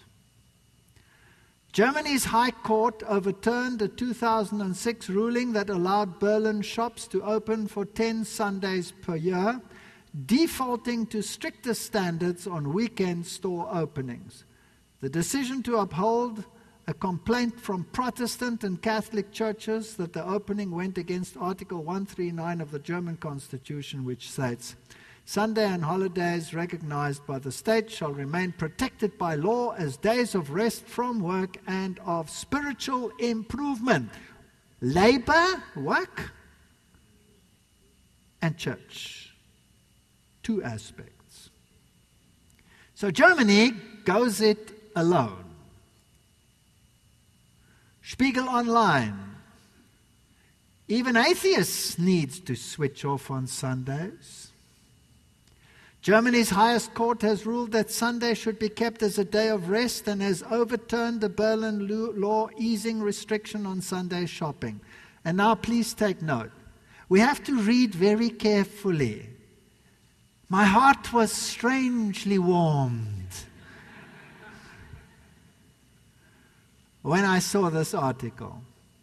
[SPEAKER 1] Germany's High Court overturned a 2006 ruling that allowed Berlin shops to open for 10 Sundays per year, defaulting to stricter standards on weekend store openings. The decision to uphold a complaint from Protestant and Catholic churches that the opening went against Article 139 of the German Constitution, which states, Sunday and holidays recognized by the state shall remain protected by law as days of rest from work and of spiritual improvement. Labor, work, and church. Two aspects. So Germany goes it alone. Spiegel Online. Even atheists need to switch off on Sundays. Germany's highest court has ruled that Sunday should be kept as a day of rest and has overturned the Berlin law easing restriction on Sunday shopping. And now please take note. We have to read very carefully. My heart was strangely warmed when I saw this article.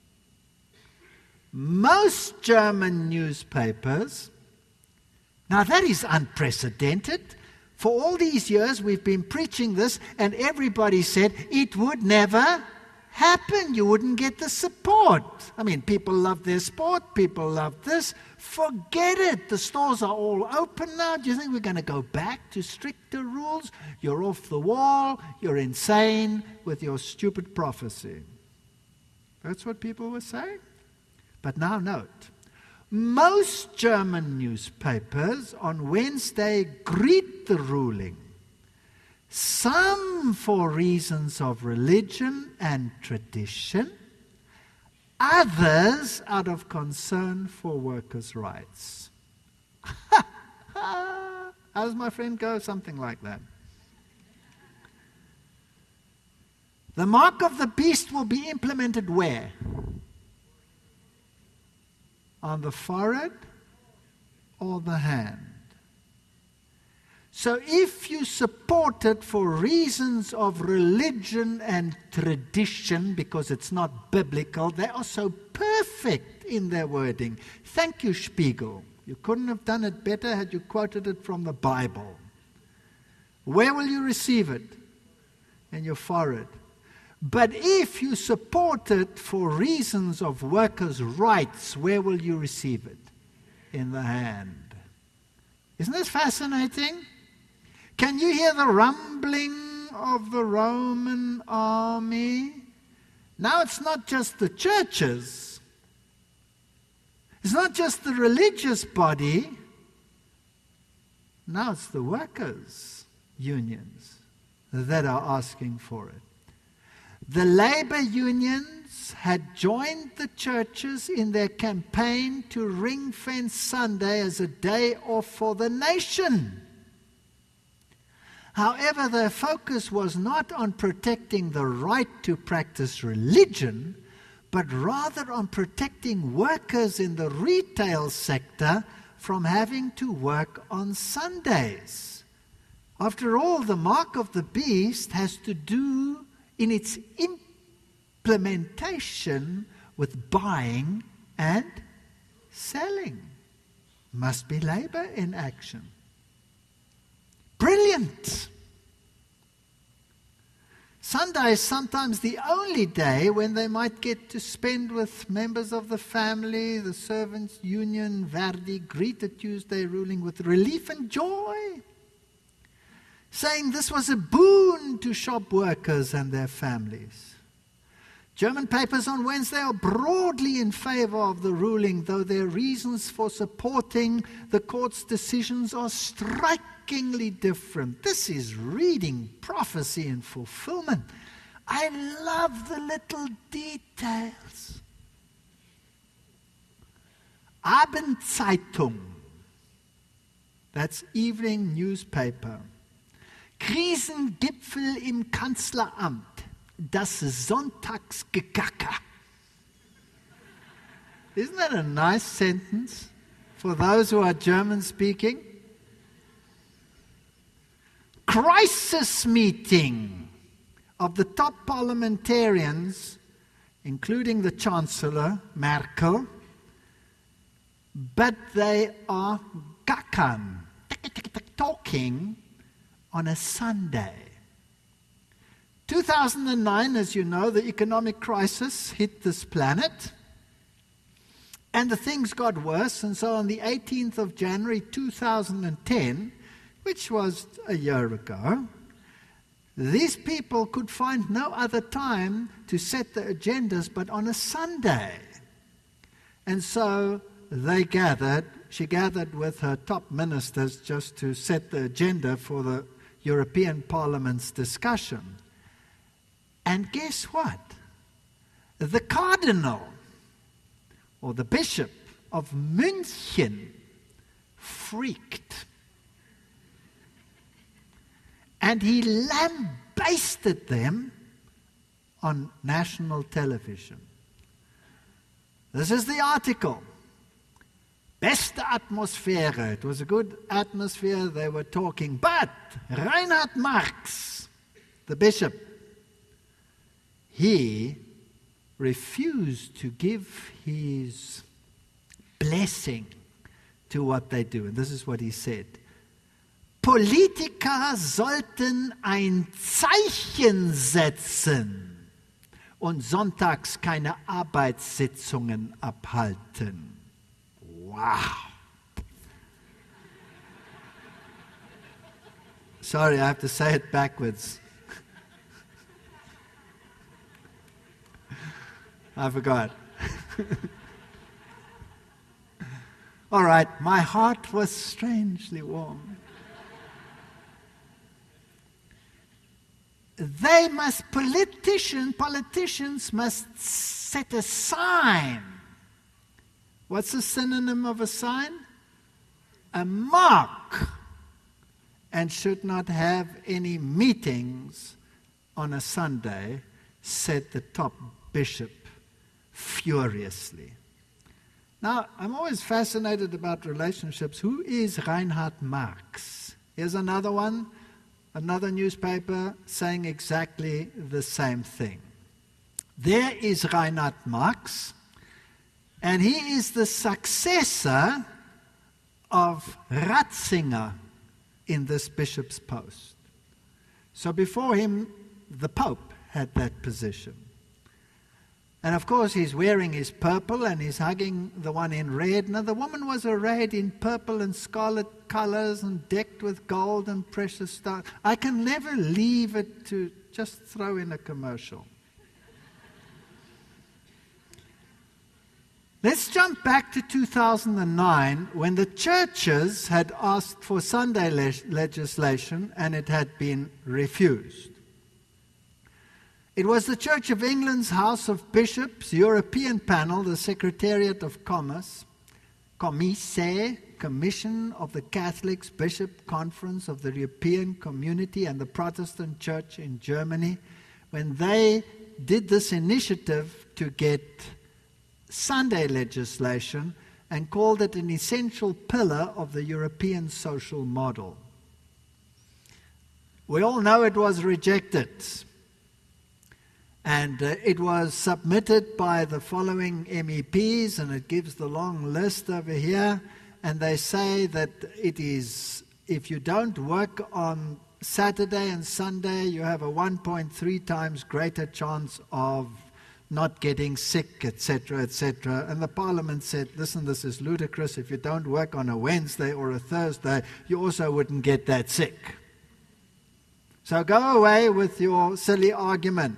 [SPEAKER 1] Most German newspapers, now that is unprecedented. For all these years we've been preaching this and everybody said it would never happen. You wouldn't get the support. I mean, people love their sport, people love this. Forget it. The stores are all open now. Do you think we're going to go back to stricter rules? You're off the wall. You're insane with your stupid prophecy. That's what people were saying. But now note, most German newspapers on Wednesday greet the ruling, some for reasons of religion and tradition, others out of concern for workers' rights. How does my friend go? Something like that. The mark of the beast will be implemented where? On the forehead or the hand? So if you support it for reasons of religion and tradition, because it's not biblical, they are so perfect in their wording. Thank you, Spiegel. You couldn't have done it better had you quoted it from the Bible. Where will you receive it? In your forehead. But if you support it for reasons of workers' rights, where will you receive it? In the hand. Isn't this fascinating? Can you hear the rumbling of the Roman army? Now it's not just the churches. It's not just the religious body. Now it's the workers' unions that are asking for it. The labor unions had joined the churches in their campaign to ring-fence Sunday as a day off for the nation. However, their focus was not on protecting the right to practice religion, but rather on protecting workers in the retail sector from having to work on Sundays. After all, the mark of the beast has to do in its implementation with buying and selling. Must be labor in action. Brilliant! Sunday is sometimes the only day when they might get to spend with members of the family, the servants' union, Verdi, greet the Tuesday ruling with relief and joy, saying this was a boon to shop workers and their families. German papers on Wednesday are broadly in favor of the ruling, though their reasons for supporting the court's decisions are strikingly different. This is reading prophecy in fulfillment. I love the little details. Abendzeitung, that's evening newspaper. Krisengipfel im Kanzleramt. Das Sonntagsgegacker. Isn't that a nice sentence for those who are German speaking? Crisis meeting of the top parliamentarians, including the Chancellor, Merkel, but they are gackern, talking on a Sunday. 2009, as you know, the economic crisis hit this planet, and the things got worse, and so on the 18th of January 2010, which was a year ago, these people could find no other time to set the agendas but on a Sunday. And so she gathered with her top ministers just to set the agenda for the European Parliament's discussion. And guess what? The cardinal, or the bishop of München, freaked. And he lambasted them on national television. This is the article. Beste Atmosphäre. It was a good atmosphere. They were talking. But Reinhard Marx, the bishop, he refused to give his blessing to what they do. And this is what he said. Politiker sollten ein Zeichen setzen und sonntags keine Arbeitssitzungen abhalten. Wow. Sorry, I have to say it backwards. I forgot. All right, my heart was strangely warm. Politicians must set a sign. What's the synonym of a sign? A mark. And should not have any meetings on a Sunday, said the top bishop furiously. Now, I'm always fascinated about relationships. Who is Reinhard Marx? Here's another one, another newspaper saying exactly the same thing. There is Reinhard Marx, and he is the successor of Ratzinger in this bishop's post. So before him, the Pope had that position. And of course, he's wearing his purple and he's hugging the one in red. Now, the woman was arrayed in purple and scarlet colors and decked with gold and precious stones. I can never leave it to just throw in a commercial. Let's jump back to 2009 when the churches had asked for Sunday legislation and it had been refused. It was the Church of England's House of Bishops, European Panel, the Secretariat of Commerce, Commission of the Catholics, Bishop Conference of the European Community and the Protestant Church in Germany, when they did this initiative to get Sunday legislation and called it an essential pillar of the European social model. We all know it was rejected. And it was submitted by the following MEPs, and it gives the long list over here. And they say that it is, if you don't work on Saturday and Sunday, you have a 1.3 times greater chance of not getting sick, etc., etc. And the Parliament said, listen, this is ludicrous. If you don't work on a Wednesday or a Thursday, you also wouldn't get that sick. So go away with your silly argument.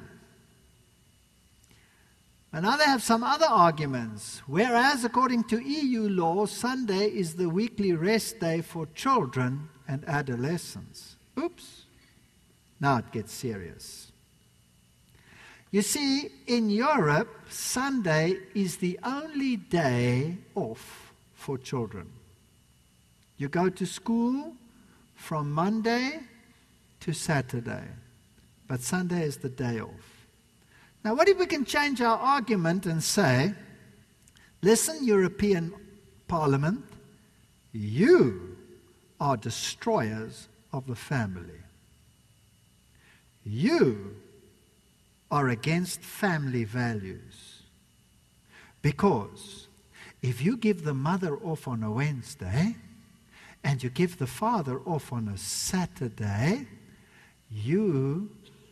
[SPEAKER 1] And now they have some other arguments. Whereas, according to EU law, Sunday is the weekly rest day for children and adolescents. Oops. Now it gets serious. You see, in Europe, Sunday is the only day off for children. You go to school from Monday to Saturday, but Sunday is the day off. Now, what if we can change our argument and say, listen, European Parliament, you are destroyers of the family. You are against family values. Because if you give the mother off on a Wednesday and you give the father off on a Saturday, you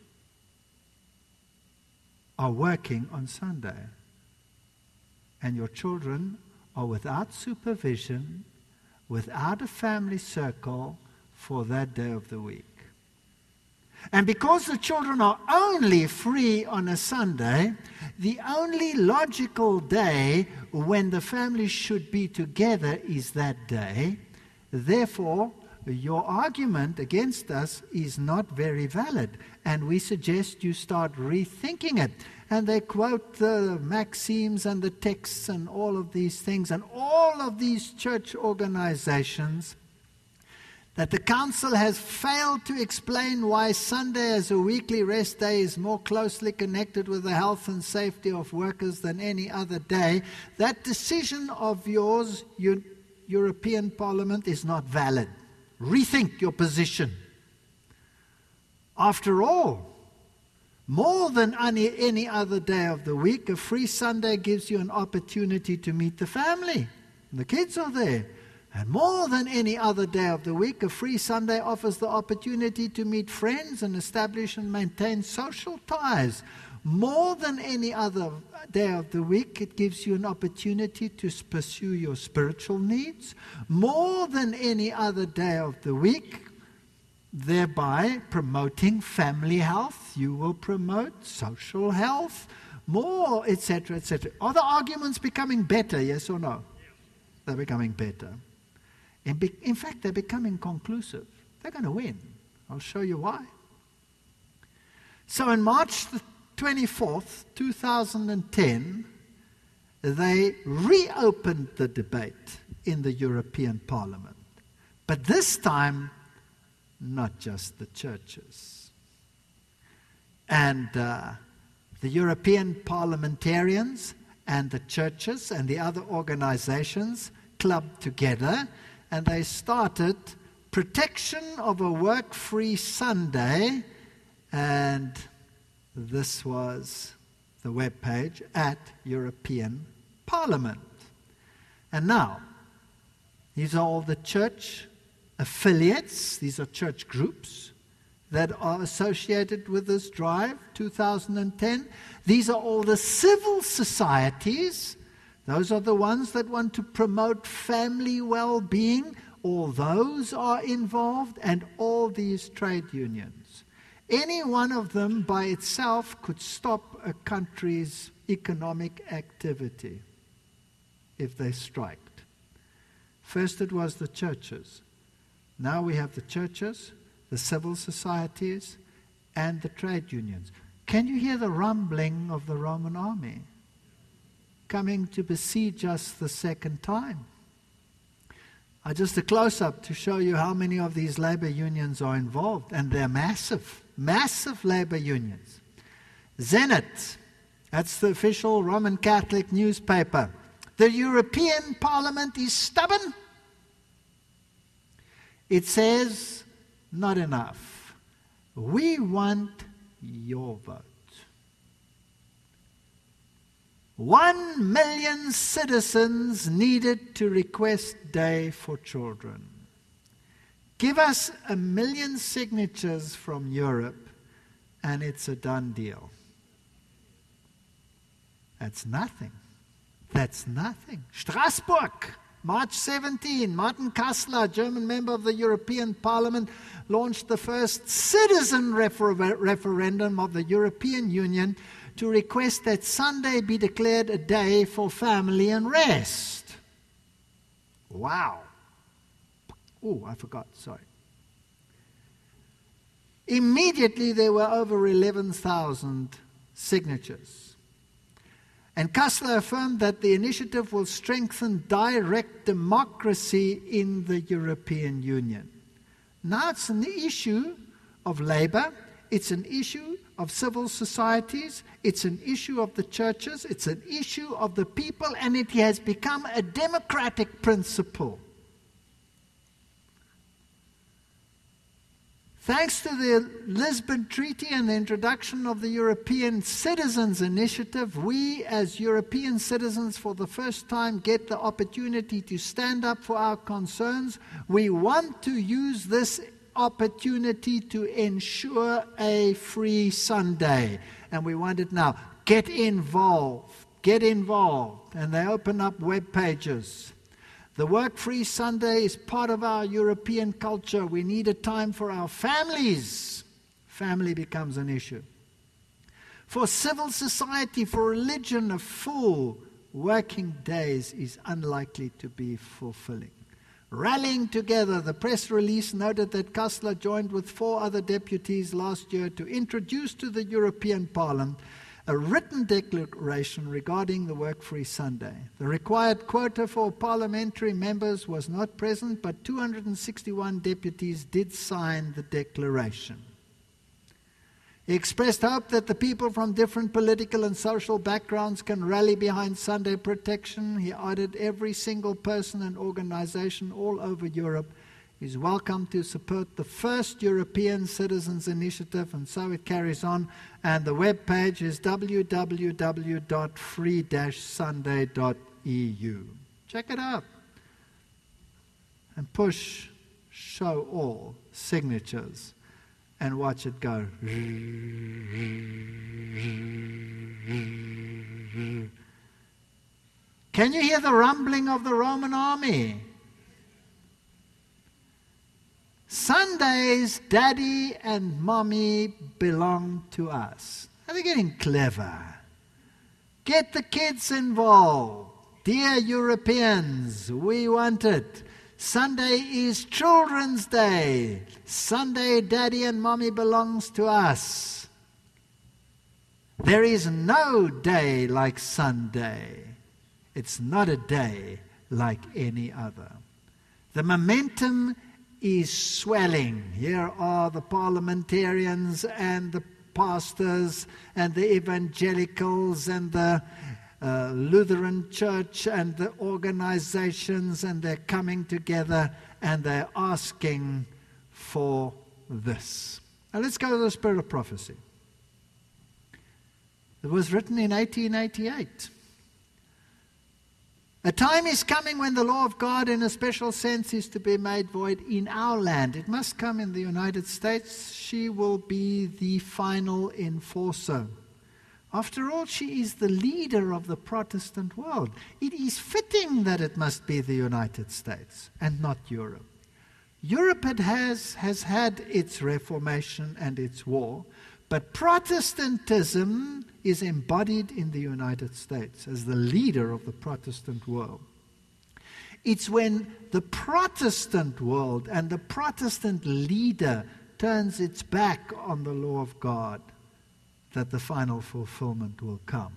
[SPEAKER 1] are working on Sunday. And your children are without supervision, without a family circle for that day of the week. And because the children are only free on a Sunday, the only logical day when the family should be together is that day. Therefore, your argument against us is not very valid, and we suggest you start rethinking it. And they quote the maxims and the texts and all of these things, and all of these church organizations, that the council has failed to explain why Sunday as a weekly rest day is more closely connected with the health and safety of workers than any other day. That decision of yours, European Parliament, is not valid. Rethink your position. After all, more than any other day of the week, a free Sunday gives you an opportunity to meet the family. The kids are there. And more than any other day of the week, a free Sunday offers the opportunity to meet friends and establish and maintain social ties. More than any other day of the week, it gives you an opportunity to pursue your spiritual needs. More than any other day of the week, thereby promoting family health, you will promote social health. More, etc., etc. Are the arguments becoming better, yes or no? They're becoming better. In fact, they're becoming conclusive. They're going to win. I'll show you why. So on March the 24th, 2010, they reopened the debate in the European Parliament. But this time, not just the churches. And the European parliamentarians and the churches and the other organizations clubbed together, and they started Protection of a Work-Free Sunday, and this was the web page at European Parliament. And now, these are all the church affiliates, these are church groups that are associated with this drive, 2010. These are all the civil societies. Those are the ones that want to promote family well-being. All those are involved, and all these trade unions. Any one of them by itself could stop a country's economic activity if they striked. First it was the churches. Now we have the churches, the civil societies, and the trade unions. Can you hear the rumbling of the Roman army coming to besiege us the second time? Just a close-up to show you how many of these labor unions are involved, and they're massive, massive labor unions. Zenit, that's the official Roman Catholic newspaper. The European Parliament is stubborn. It says, not enough. We want your vote. 1 million citizens needed to request day for children. Give us 1 million signatures from Europe and it's a done deal. That's nothing. That's nothing. Strasbourg, March 17, Martin Kassler, German member of the European Parliament, launched the first citizen referendum of the European Union to request that Sunday be declared a day for family and rest. Wow. Oh, I forgot, sorry. Immediately there were over 11,000 signatures. And Kassler affirmed that the initiative will strengthen direct democracy in the European Union. Now it's an issue of labor, it's an issue of civil societies, it's an issue of the churches, it's an issue of the people, and it has become a democratic principle. Thanks to the Lisbon Treaty and the introduction of the European Citizens Initiative, we as European citizens for the first time get the opportunity to stand up for our concerns. We want to use this opportunity to ensure a free Sunday, and we want it now. Get involved. And they open up web pages. The work-free Sunday is part of our European culture. We need a time for our families. Family becomes an issue. For civil society, for religion, a full working days is unlikely to be fulfilling. Rallying together, the press release noted that Kassler joined with 4 other deputies last year to introduce to the European Parliament a written declaration regarding the work-free Sunday. The required quota for parliamentary members was not present, but 261 deputies did sign the declaration. He expressed hope that the people from different political and social backgrounds can rally behind Sunday protection. He added, every single person and organization all over Europe is welcome to support the first European Citizens Initiative, and so it carries on. And the web page is www.free-sunday.eu. Check it out. And push show all signatures and watch it go. Can you hear the rumbling of the Roman army? Sundays, Daddy and Mommy belong to us. Are they getting clever? Get the kids involved. Dear Europeans, we want it. Sunday is Children's Day. Sunday, Daddy and Mommy belongs to us. There is no day like Sunday. It's not a day like any other. The momentum is swelling. Here are the parliamentarians and the pastors and the evangelicals and the Lutheran Church and the organizations, and they're coming together and they're asking for this. Now let's go to the spirit of prophecy. It was written in 1888. A time is coming when the law of God in a special sense is to be made void in our land. It must come in the United States. She will be the final enforcer. After all, she is the leader of the Protestant world. It is fitting that it must be the United States and not Europe. Europe has had its Reformation and its war, but Protestantism is embodied in the United States as the leader of the Protestant world. It's when the Protestant world and the Protestant leader turns its back on the law of God that the final fulfillment will come.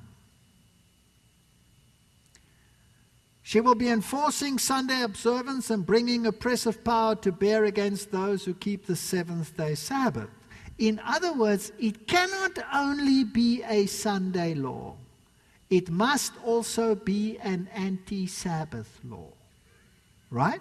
[SPEAKER 1] She will be enforcing Sunday observance and bringing oppressive power to bear against those who keep the seventh-day Sabbath. In other words, it cannot only be a Sunday law. It must also be an anti-Sabbath law. Right?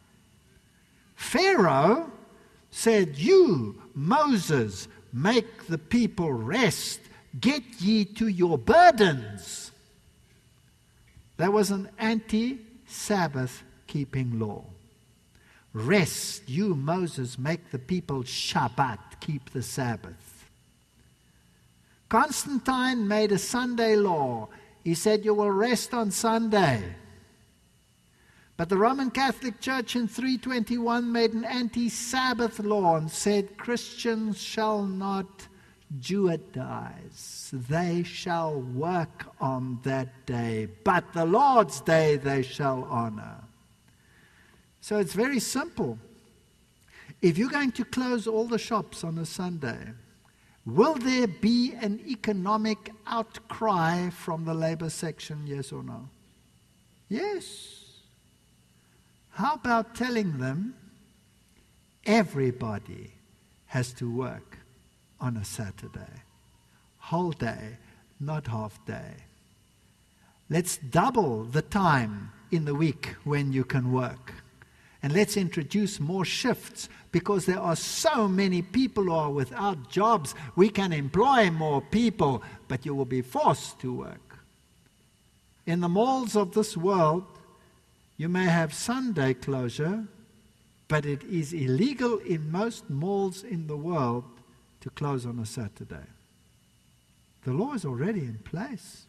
[SPEAKER 1] Pharaoh said, "You, Moses, make the people rest. Get ye to your burdens." That was an anti-Sabbath keeping law. Rest, you, Moses, make the people Shabbat, keep the Sabbath. Constantine made a Sunday law. He said you will rest on Sunday. But the Roman Catholic Church in 321 made an anti-Sabbath law and said Christians shall not Judaize. They shall work on that day, but the Lord's day they shall honor. So it's very simple. If you're going to close all the shops on a Sunday, will there be an economic outcry from the labor section, yes or no? Yes. How about telling them everybody has to work on a Saturday? Whole day, not half day. Let's double the time in the week when you can work. And let's introduce more shifts, because there are so many people who are without jobs. We can employ more people, but you will be forced to work. In the malls of this world, you may have Sunday closure, but it is illegal in most malls in the world to close on a Saturday. The law is already in place.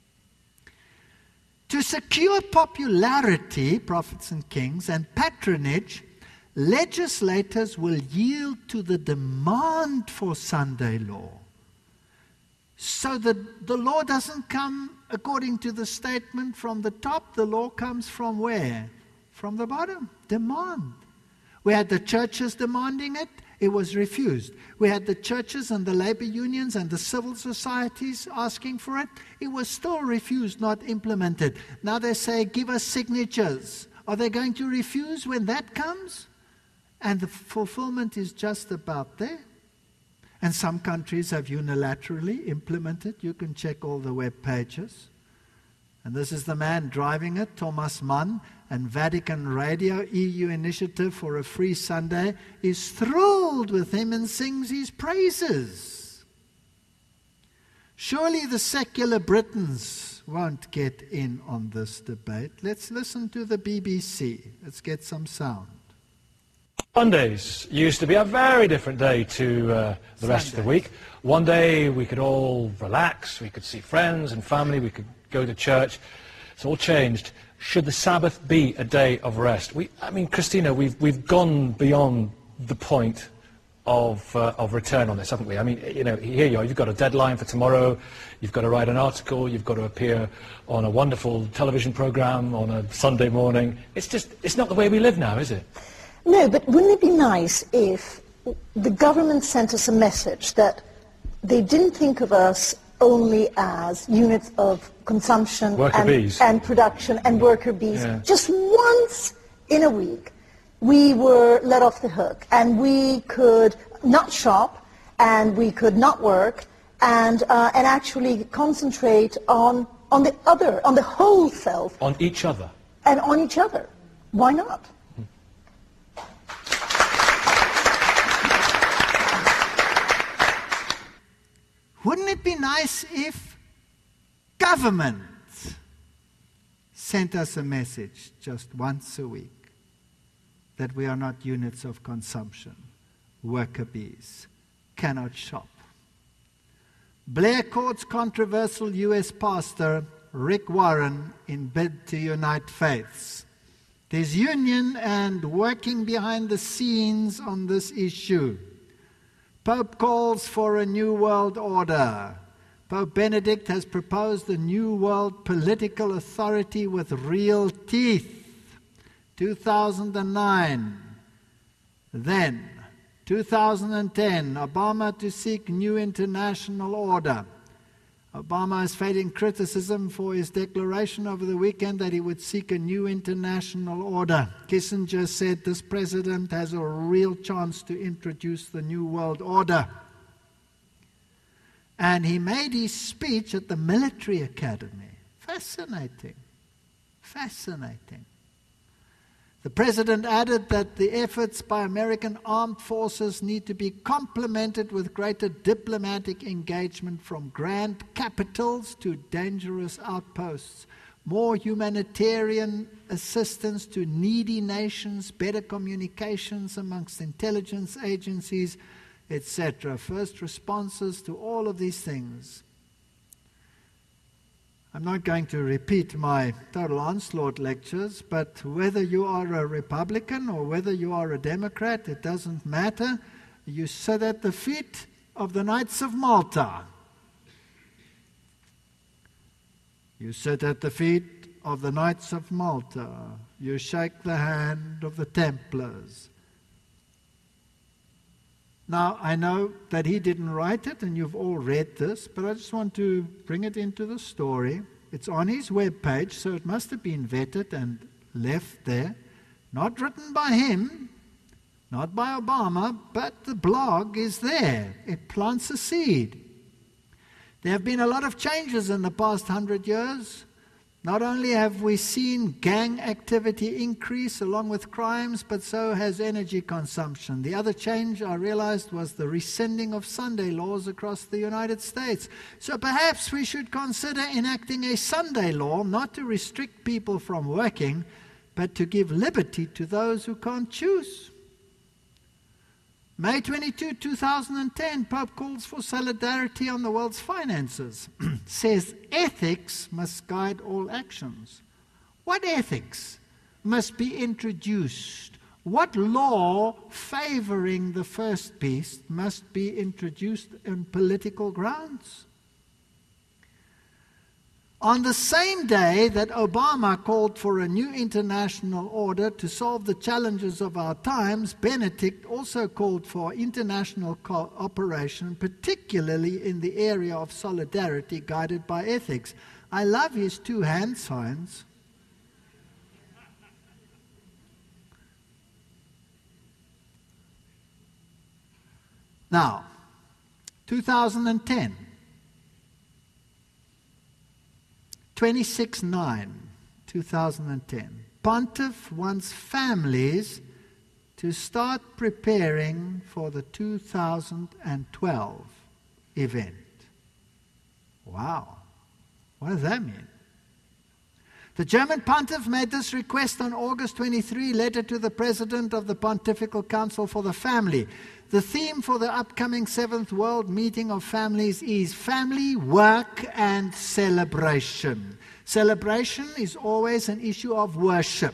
[SPEAKER 1] To secure popularity, prophets and kings, and patronage, legislators will yield to the demand for Sunday law. So that the law doesn't come according to the statement from the top. The law comes from where? From the bottom. Demand. We had the churches demanding it. It was refused. We had the churches and the labor unions and the civil societies asking for it. It was still refused, not implemented. Now they say, give us signatures. Are they going to refuse when that comes? And the fulfillment is just about there. And some countries have unilaterally implemented. You can check all the web pages. And this is the man driving it, Thomas Mann, and Vatican Radio, EU Initiative for a Free Sunday, is thrilled with him and sings his praises. Surely the secular Britons won't get in on this debate. Let's listen to the BBC. Let's get some sound.
[SPEAKER 2] Mondays used to be a very different day to the rest of the week. One day we could all relax, we could see friends and family, we could go to church. It's all changed. Should the Sabbath be a day of rest? Christina, we've gone beyond the point of return on this, haven't we? I mean, here you are, you've got a deadline for tomorrow, you've got to write an article, you've got to appear on a wonderful television program on a Sunday morning. It's not the way we live now, is it?
[SPEAKER 3] No, but wouldn't it be nice if the government sent us a message that they didn't think of us only as units of consumption and production and worker bees. Yeah. Just once in a week, we were let off the hook, and we could not shop, and we could not work, and actually concentrate on the whole self.
[SPEAKER 2] On each other.
[SPEAKER 3] And on each other. Why not?
[SPEAKER 1] Wouldn't it be nice if government sent us a message just once a week that we are not units of consumption, worker bees, cannot shop? Blair courts controversial U.S. pastor Rick Warren in bid to unite faiths. There's union and working behind the scenes on this issue. Pope calls for a new world order. Pope Benedict has proposed a new world political authority with real teeth. 2009. Then, 2010, Obama to seek new international order. Obama is facing criticism for his declaration over the weekend that he would seek a new international order. Kissinger said this president has a real chance to introduce the new world order. And he made his speech at the military academy. Fascinating. Fascinating. The president added that the efforts by American armed forces need to be complemented with greater diplomatic engagement from grand capitals to dangerous outposts, more humanitarian assistance to needy nations, better communications amongst intelligence agencies, etc. First responses to all of these things. I'm not going to repeat my total onslaught lectures, but whether you are a Republican or whether you are a Democrat, it doesn't matter. You sit at the feet of the Knights of Malta. You sit at the feet of the Knights of Malta. You shake the hand of the Templars. Now, I know that he didn't write it, and you've all read this, but I just want to bring it into the story. It's on his webpage, so it must have been vetted and left there. Not written by him, not by Obama, but the blog is there. It plants a seed. There have been a lot of changes in the past 100 years. Not only have we seen gang activity increase along with crimes, but so has energy consumption. The other change I realized was the rescinding of Sunday laws across the United States. So perhaps we should consider enacting a Sunday law, not to restrict people from working, but to give liberty to those who can't choose. May 22, 2010, Pope calls for solidarity on the world's finances. Says ethics must guide all actions. What ethics must be introduced? What law favoring the first beast must be introduced on political grounds? On the same day that Obama called for a new international order to solve the challenges of our times, Benedict also called for international cooperation, particularly in the area of solidarity guided by ethics. I love his two hand signs. Now, 2010. 26/9/2010. Pontiff wants families to start preparing for the 2012 event. Wow. What does that mean? The German pontiff made this request on August 23, letter to the president of the Pontifical Council for the Family. The theme for the upcoming 7th World Meeting of Families is family, work, and celebration. Celebration is always an issue of worship.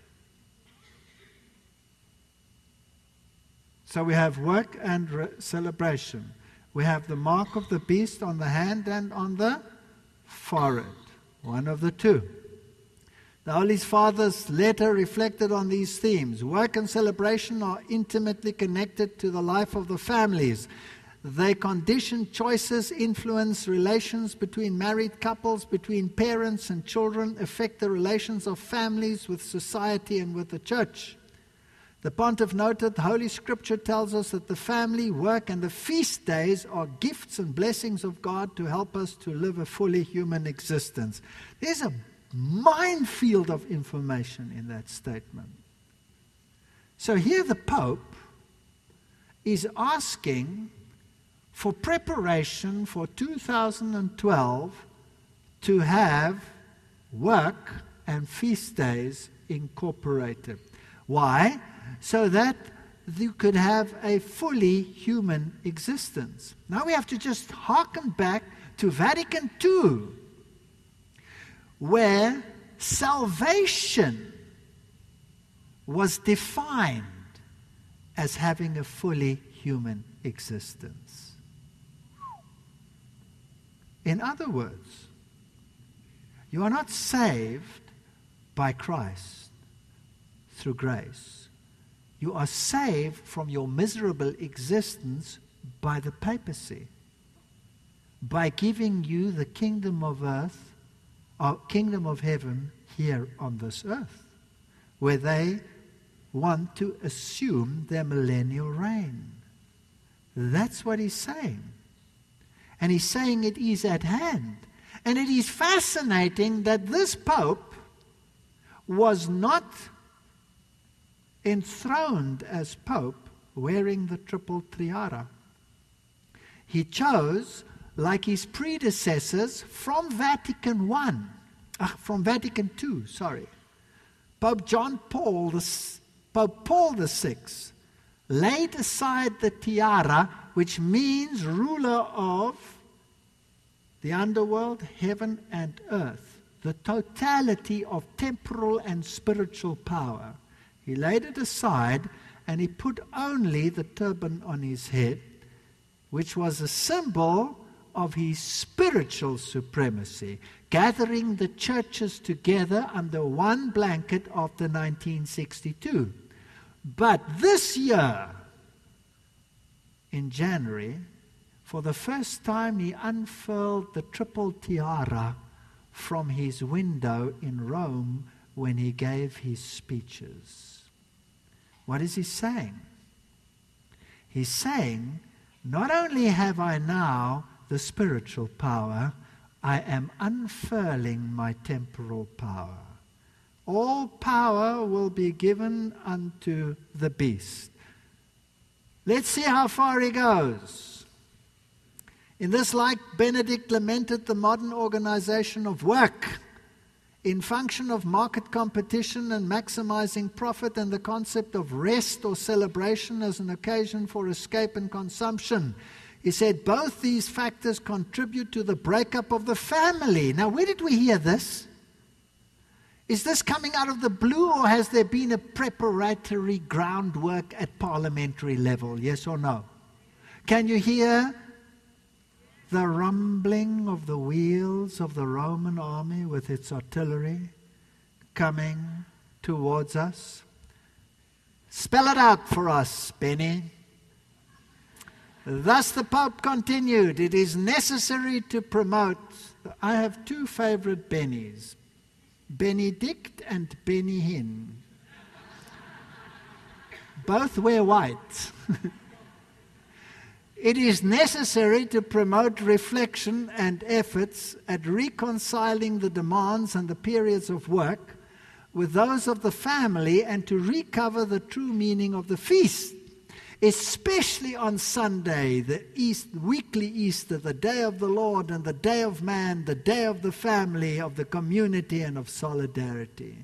[SPEAKER 1] So we have work and celebration. We have the mark of the beast on the hand and on the forehead. One of the two. The Holy Father's letter reflected on these themes. Work and celebration are intimately connected to the life of the families. They condition choices, influence relations between married couples, between parents and children, affect the relations of families with society and with the church. The pontiff noted the Holy Scripture tells us that the family, work, and the feast days are gifts and blessings of God to help us to live a fully human existence. There's a minefield of information in that statement. So here the Pope is asking for preparation for 2012 to have work and feast days incorporated. Why? So that you could have a fully human existence. Now we have to just hearken back to Vatican II, where salvation was defined as having a fully human existence. In other words, you are not saved by Christ through grace. You are saved from your miserable existence by the papacy, by giving you the kingdom of earth, or kingdom of heaven here on this earth, where they want to assume their millennial reign. That's what he's saying. And he's saying it is at hand. And it is fascinating that this Pope was not enthroned as Pope wearing the triple tiara. He chose, like his predecessors, from Vatican II, Pope Paul VI laid aside the tiara, which means ruler of the underworld, heaven and earth, the totality of temporal and spiritual power. He laid it aside and he put only the turban on his head, which was a symbol of his spiritual supremacy, gathering the churches together under one blanket after 1962. But this year, in January, for the first time he unfurled the triple tiara from his window in Rome when he gave his speeches. What is he saying? He's saying, not only have I now the spiritual power, I am unfurling my temporal power. All power will be given unto the beast. Let's see how far he goes. In this, like Benedict lamented the modern organization of work in function of market competition and maximizing profit, and the concept of rest or celebration as an occasion for escape and consumption. He said both these factors contribute to the breakup of the family. Now, where did we hear this? Is this coming out of the blue, or has there been a preparatory groundwork at parliamentary level? Yes or no? Can you hear the rumbling of the wheels of the Roman army with its artillery coming towards us? Spell it out for us, Benny. Thus the Pope continued, it is necessary to promote. I have two favorite Bennies, Benedict and Benny Hinn. Both wear white. It is necessary to promote reflection and efforts at reconciling the demands and the periods of work with those of the family, and to recover the true meaning of the feast, especially on Sunday, the weekly Easter, the day of the Lord and the day of man, the day of the family, of the community and of solidarity.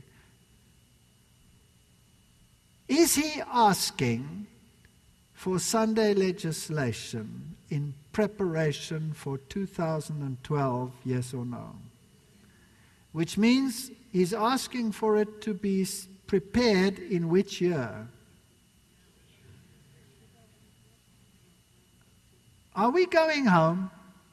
[SPEAKER 1] Is he asking for Sunday legislation in preparation for 2012, yes or no? Which means he's asking for it to be prepared in which year? Are we going home?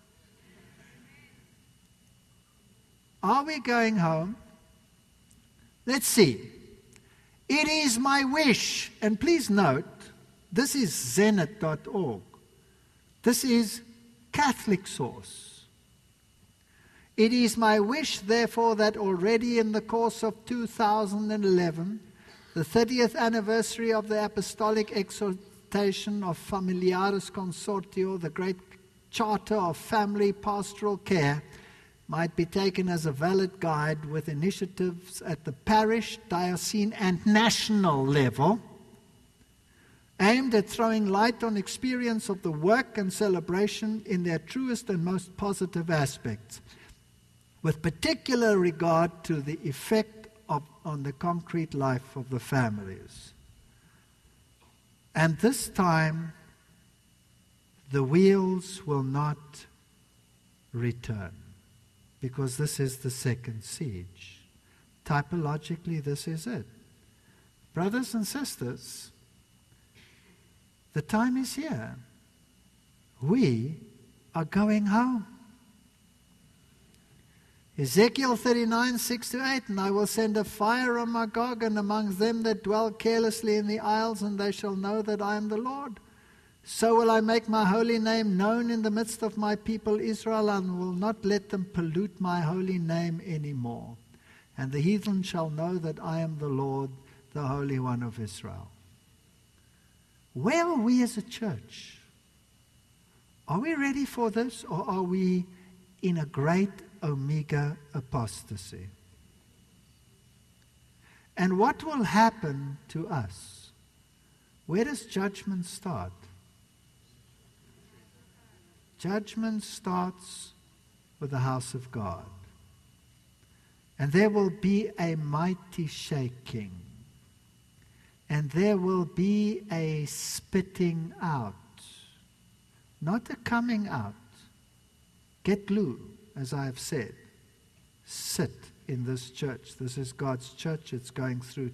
[SPEAKER 1] Are we going home? Let's see. It is my wish, and please note, this is zenith.org. This is Catholic source. It is my wish, therefore, that already in the course of 2011, the 30th anniversary of the Apostolic Exhortation of Familiaris Consortio, the great charter of family pastoral care, might be taken as a valid guide with initiatives at the parish, diocesan, and national level, aimed at throwing light on experience of the work and celebration in their truest and most positive aspects, with particular regard to the effect on the concrete life of the families. And this time, the wheels will not return, because this is the second siege. Typologically, this is it. Brothers and sisters, the time is here. We are going home. Ezekiel 39, 6-8, and I will send a fire on Magog and among them that dwell carelessly in the isles, and they shall know that I am the Lord. So will I make my holy name known in the midst of my people Israel, and will not let them pollute my holy name anymore. And the heathen shall know that I am the Lord, the Holy One of Israel. Where are we as a church? Are we ready for this, or are we in a great omega apostasy? And what will happen to us? Where does judgment start? Judgment starts with the house of God. And there will be a mighty shaking. And there will be a spitting out. Not a coming out. Get glue, as I have said. Sit in this church. This is God's church. It's going through.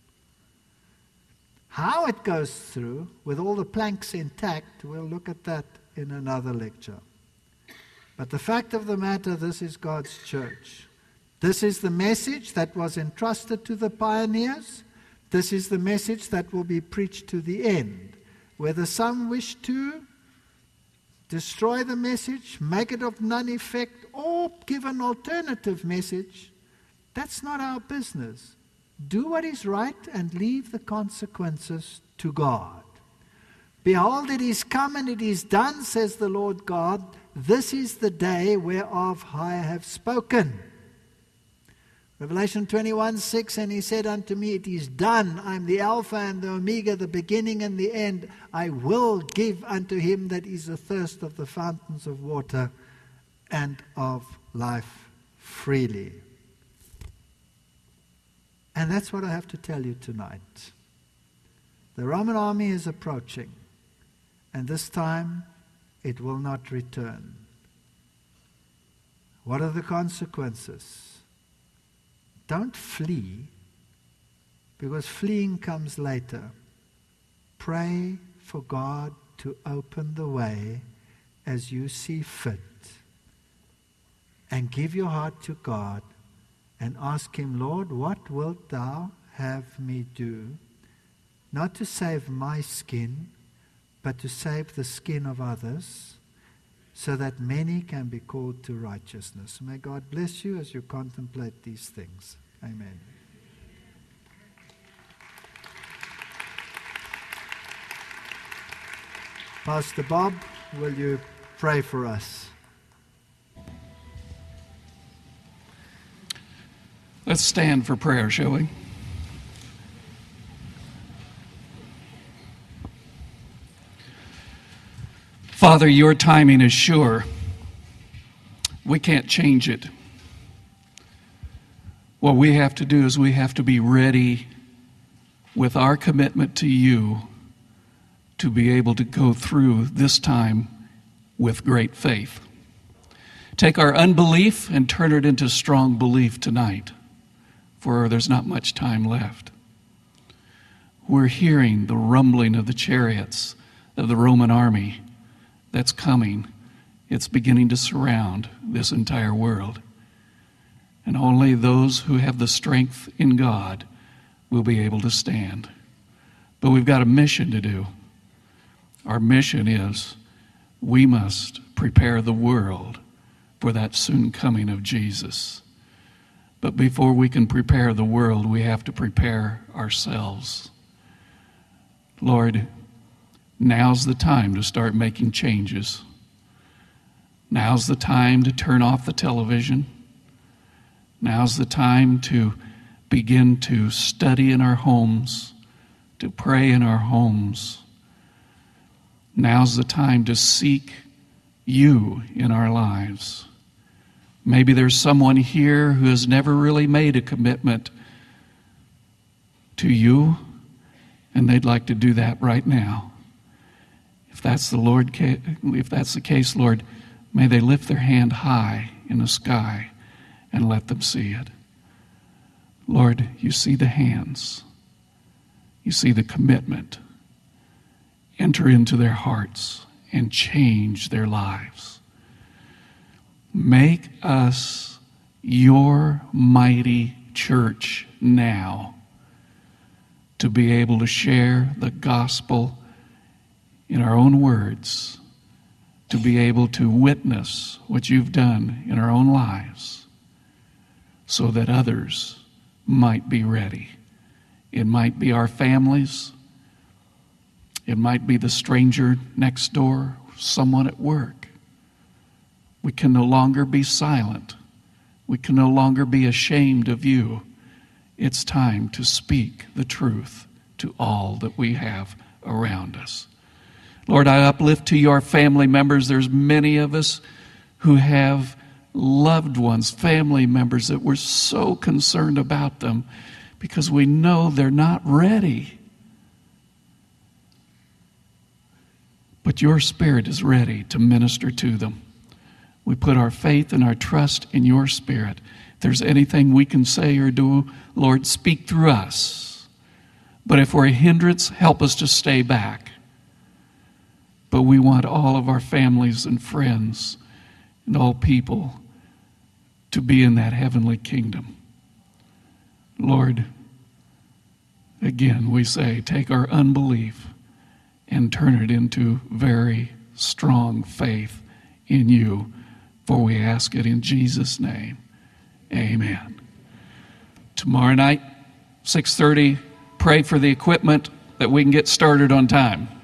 [SPEAKER 1] How it goes through, with all the planks intact, we'll look at that in another lecture. But the fact of the matter, this is God's church. This is the message that was entrusted to the pioneers. This is the message that will be preached to the end. Whether some wish to destroy the message, make it of none effect, or give an alternative message, that's not our business. Do what is right and leave the consequences to God. Behold, it is come and it is done, says the Lord God. This is the day whereof I have spoken. Revelation 21:6, and he said unto me, it is done. I am the Alpha and the Omega, the beginning and the end. I will give unto him that is athirst of the fountains of water and of life freely. And that's what I have to tell you tonight. The Roman army is approaching, and this time it will not return. What are the consequences? Don't flee, because fleeing comes later. Pray for God to open the way as you see fit. And give your heart to God and ask him, Lord, what wilt thou have me do? Not to save my skin, but to save the skin of others, so that many can be called to righteousness. May God bless you as you contemplate these things. Amen. Pastor Bob, will you pray for us?
[SPEAKER 4] Let's stand for prayer, shall we? Father, your timing is sure. We can't change it. What we have to do is we have to be ready with our commitment to you to be able to go through this time with great faith. Take our unbelief and turn it into strong belief tonight, for there's not much time left. We're hearing the rumbling of the chariots of the Roman army that's coming. It's beginning to surround this entire world. And only those who have the strength in God will be able to stand. But we've got a mission to do. Our mission is we must prepare the world for that soon coming of Jesus. But before we can prepare the world, we have to prepare ourselves. Lord, now's the time to start making changes. Now's the time to turn off the television. Now's the time to begin to study in our homes, to pray in our homes. Now's the time to seek you in our lives. Maybe there's someone here who has never really made a commitment to you, and they'd like to do that right now. If that's the case, Lord, may they lift their hand high in the sky and let them see it. Lord, you see the hands. You see the commitment. Enter into their hearts and change their lives. Make us your mighty church now to be able to share the gospel in our own words, to be able to witness what you've done in our own lives so that others might be ready. It might be our families. It might be the stranger next door, someone at work. We can no longer be silent. We can no longer be ashamed of you. It's time to speak the truth to all that we have around us. Lord, I uplift to your family members. There's many of us who have loved ones, family members, that we're so concerned about them because we know they're not ready. But your Spirit is ready to minister to them. We put our faith and our trust in your Spirit. If there's anything we can say or do, Lord, speak through us. But if we're a hindrance, help us to stay back. But we want all of our families and friends and all people to be in that heavenly kingdom. Lord, again we say, take our unbelief and turn it into very strong faith in you. For we ask it in Jesus' name. Amen. Tomorrow night, 6:30, pray for the equipment that we can get started on time.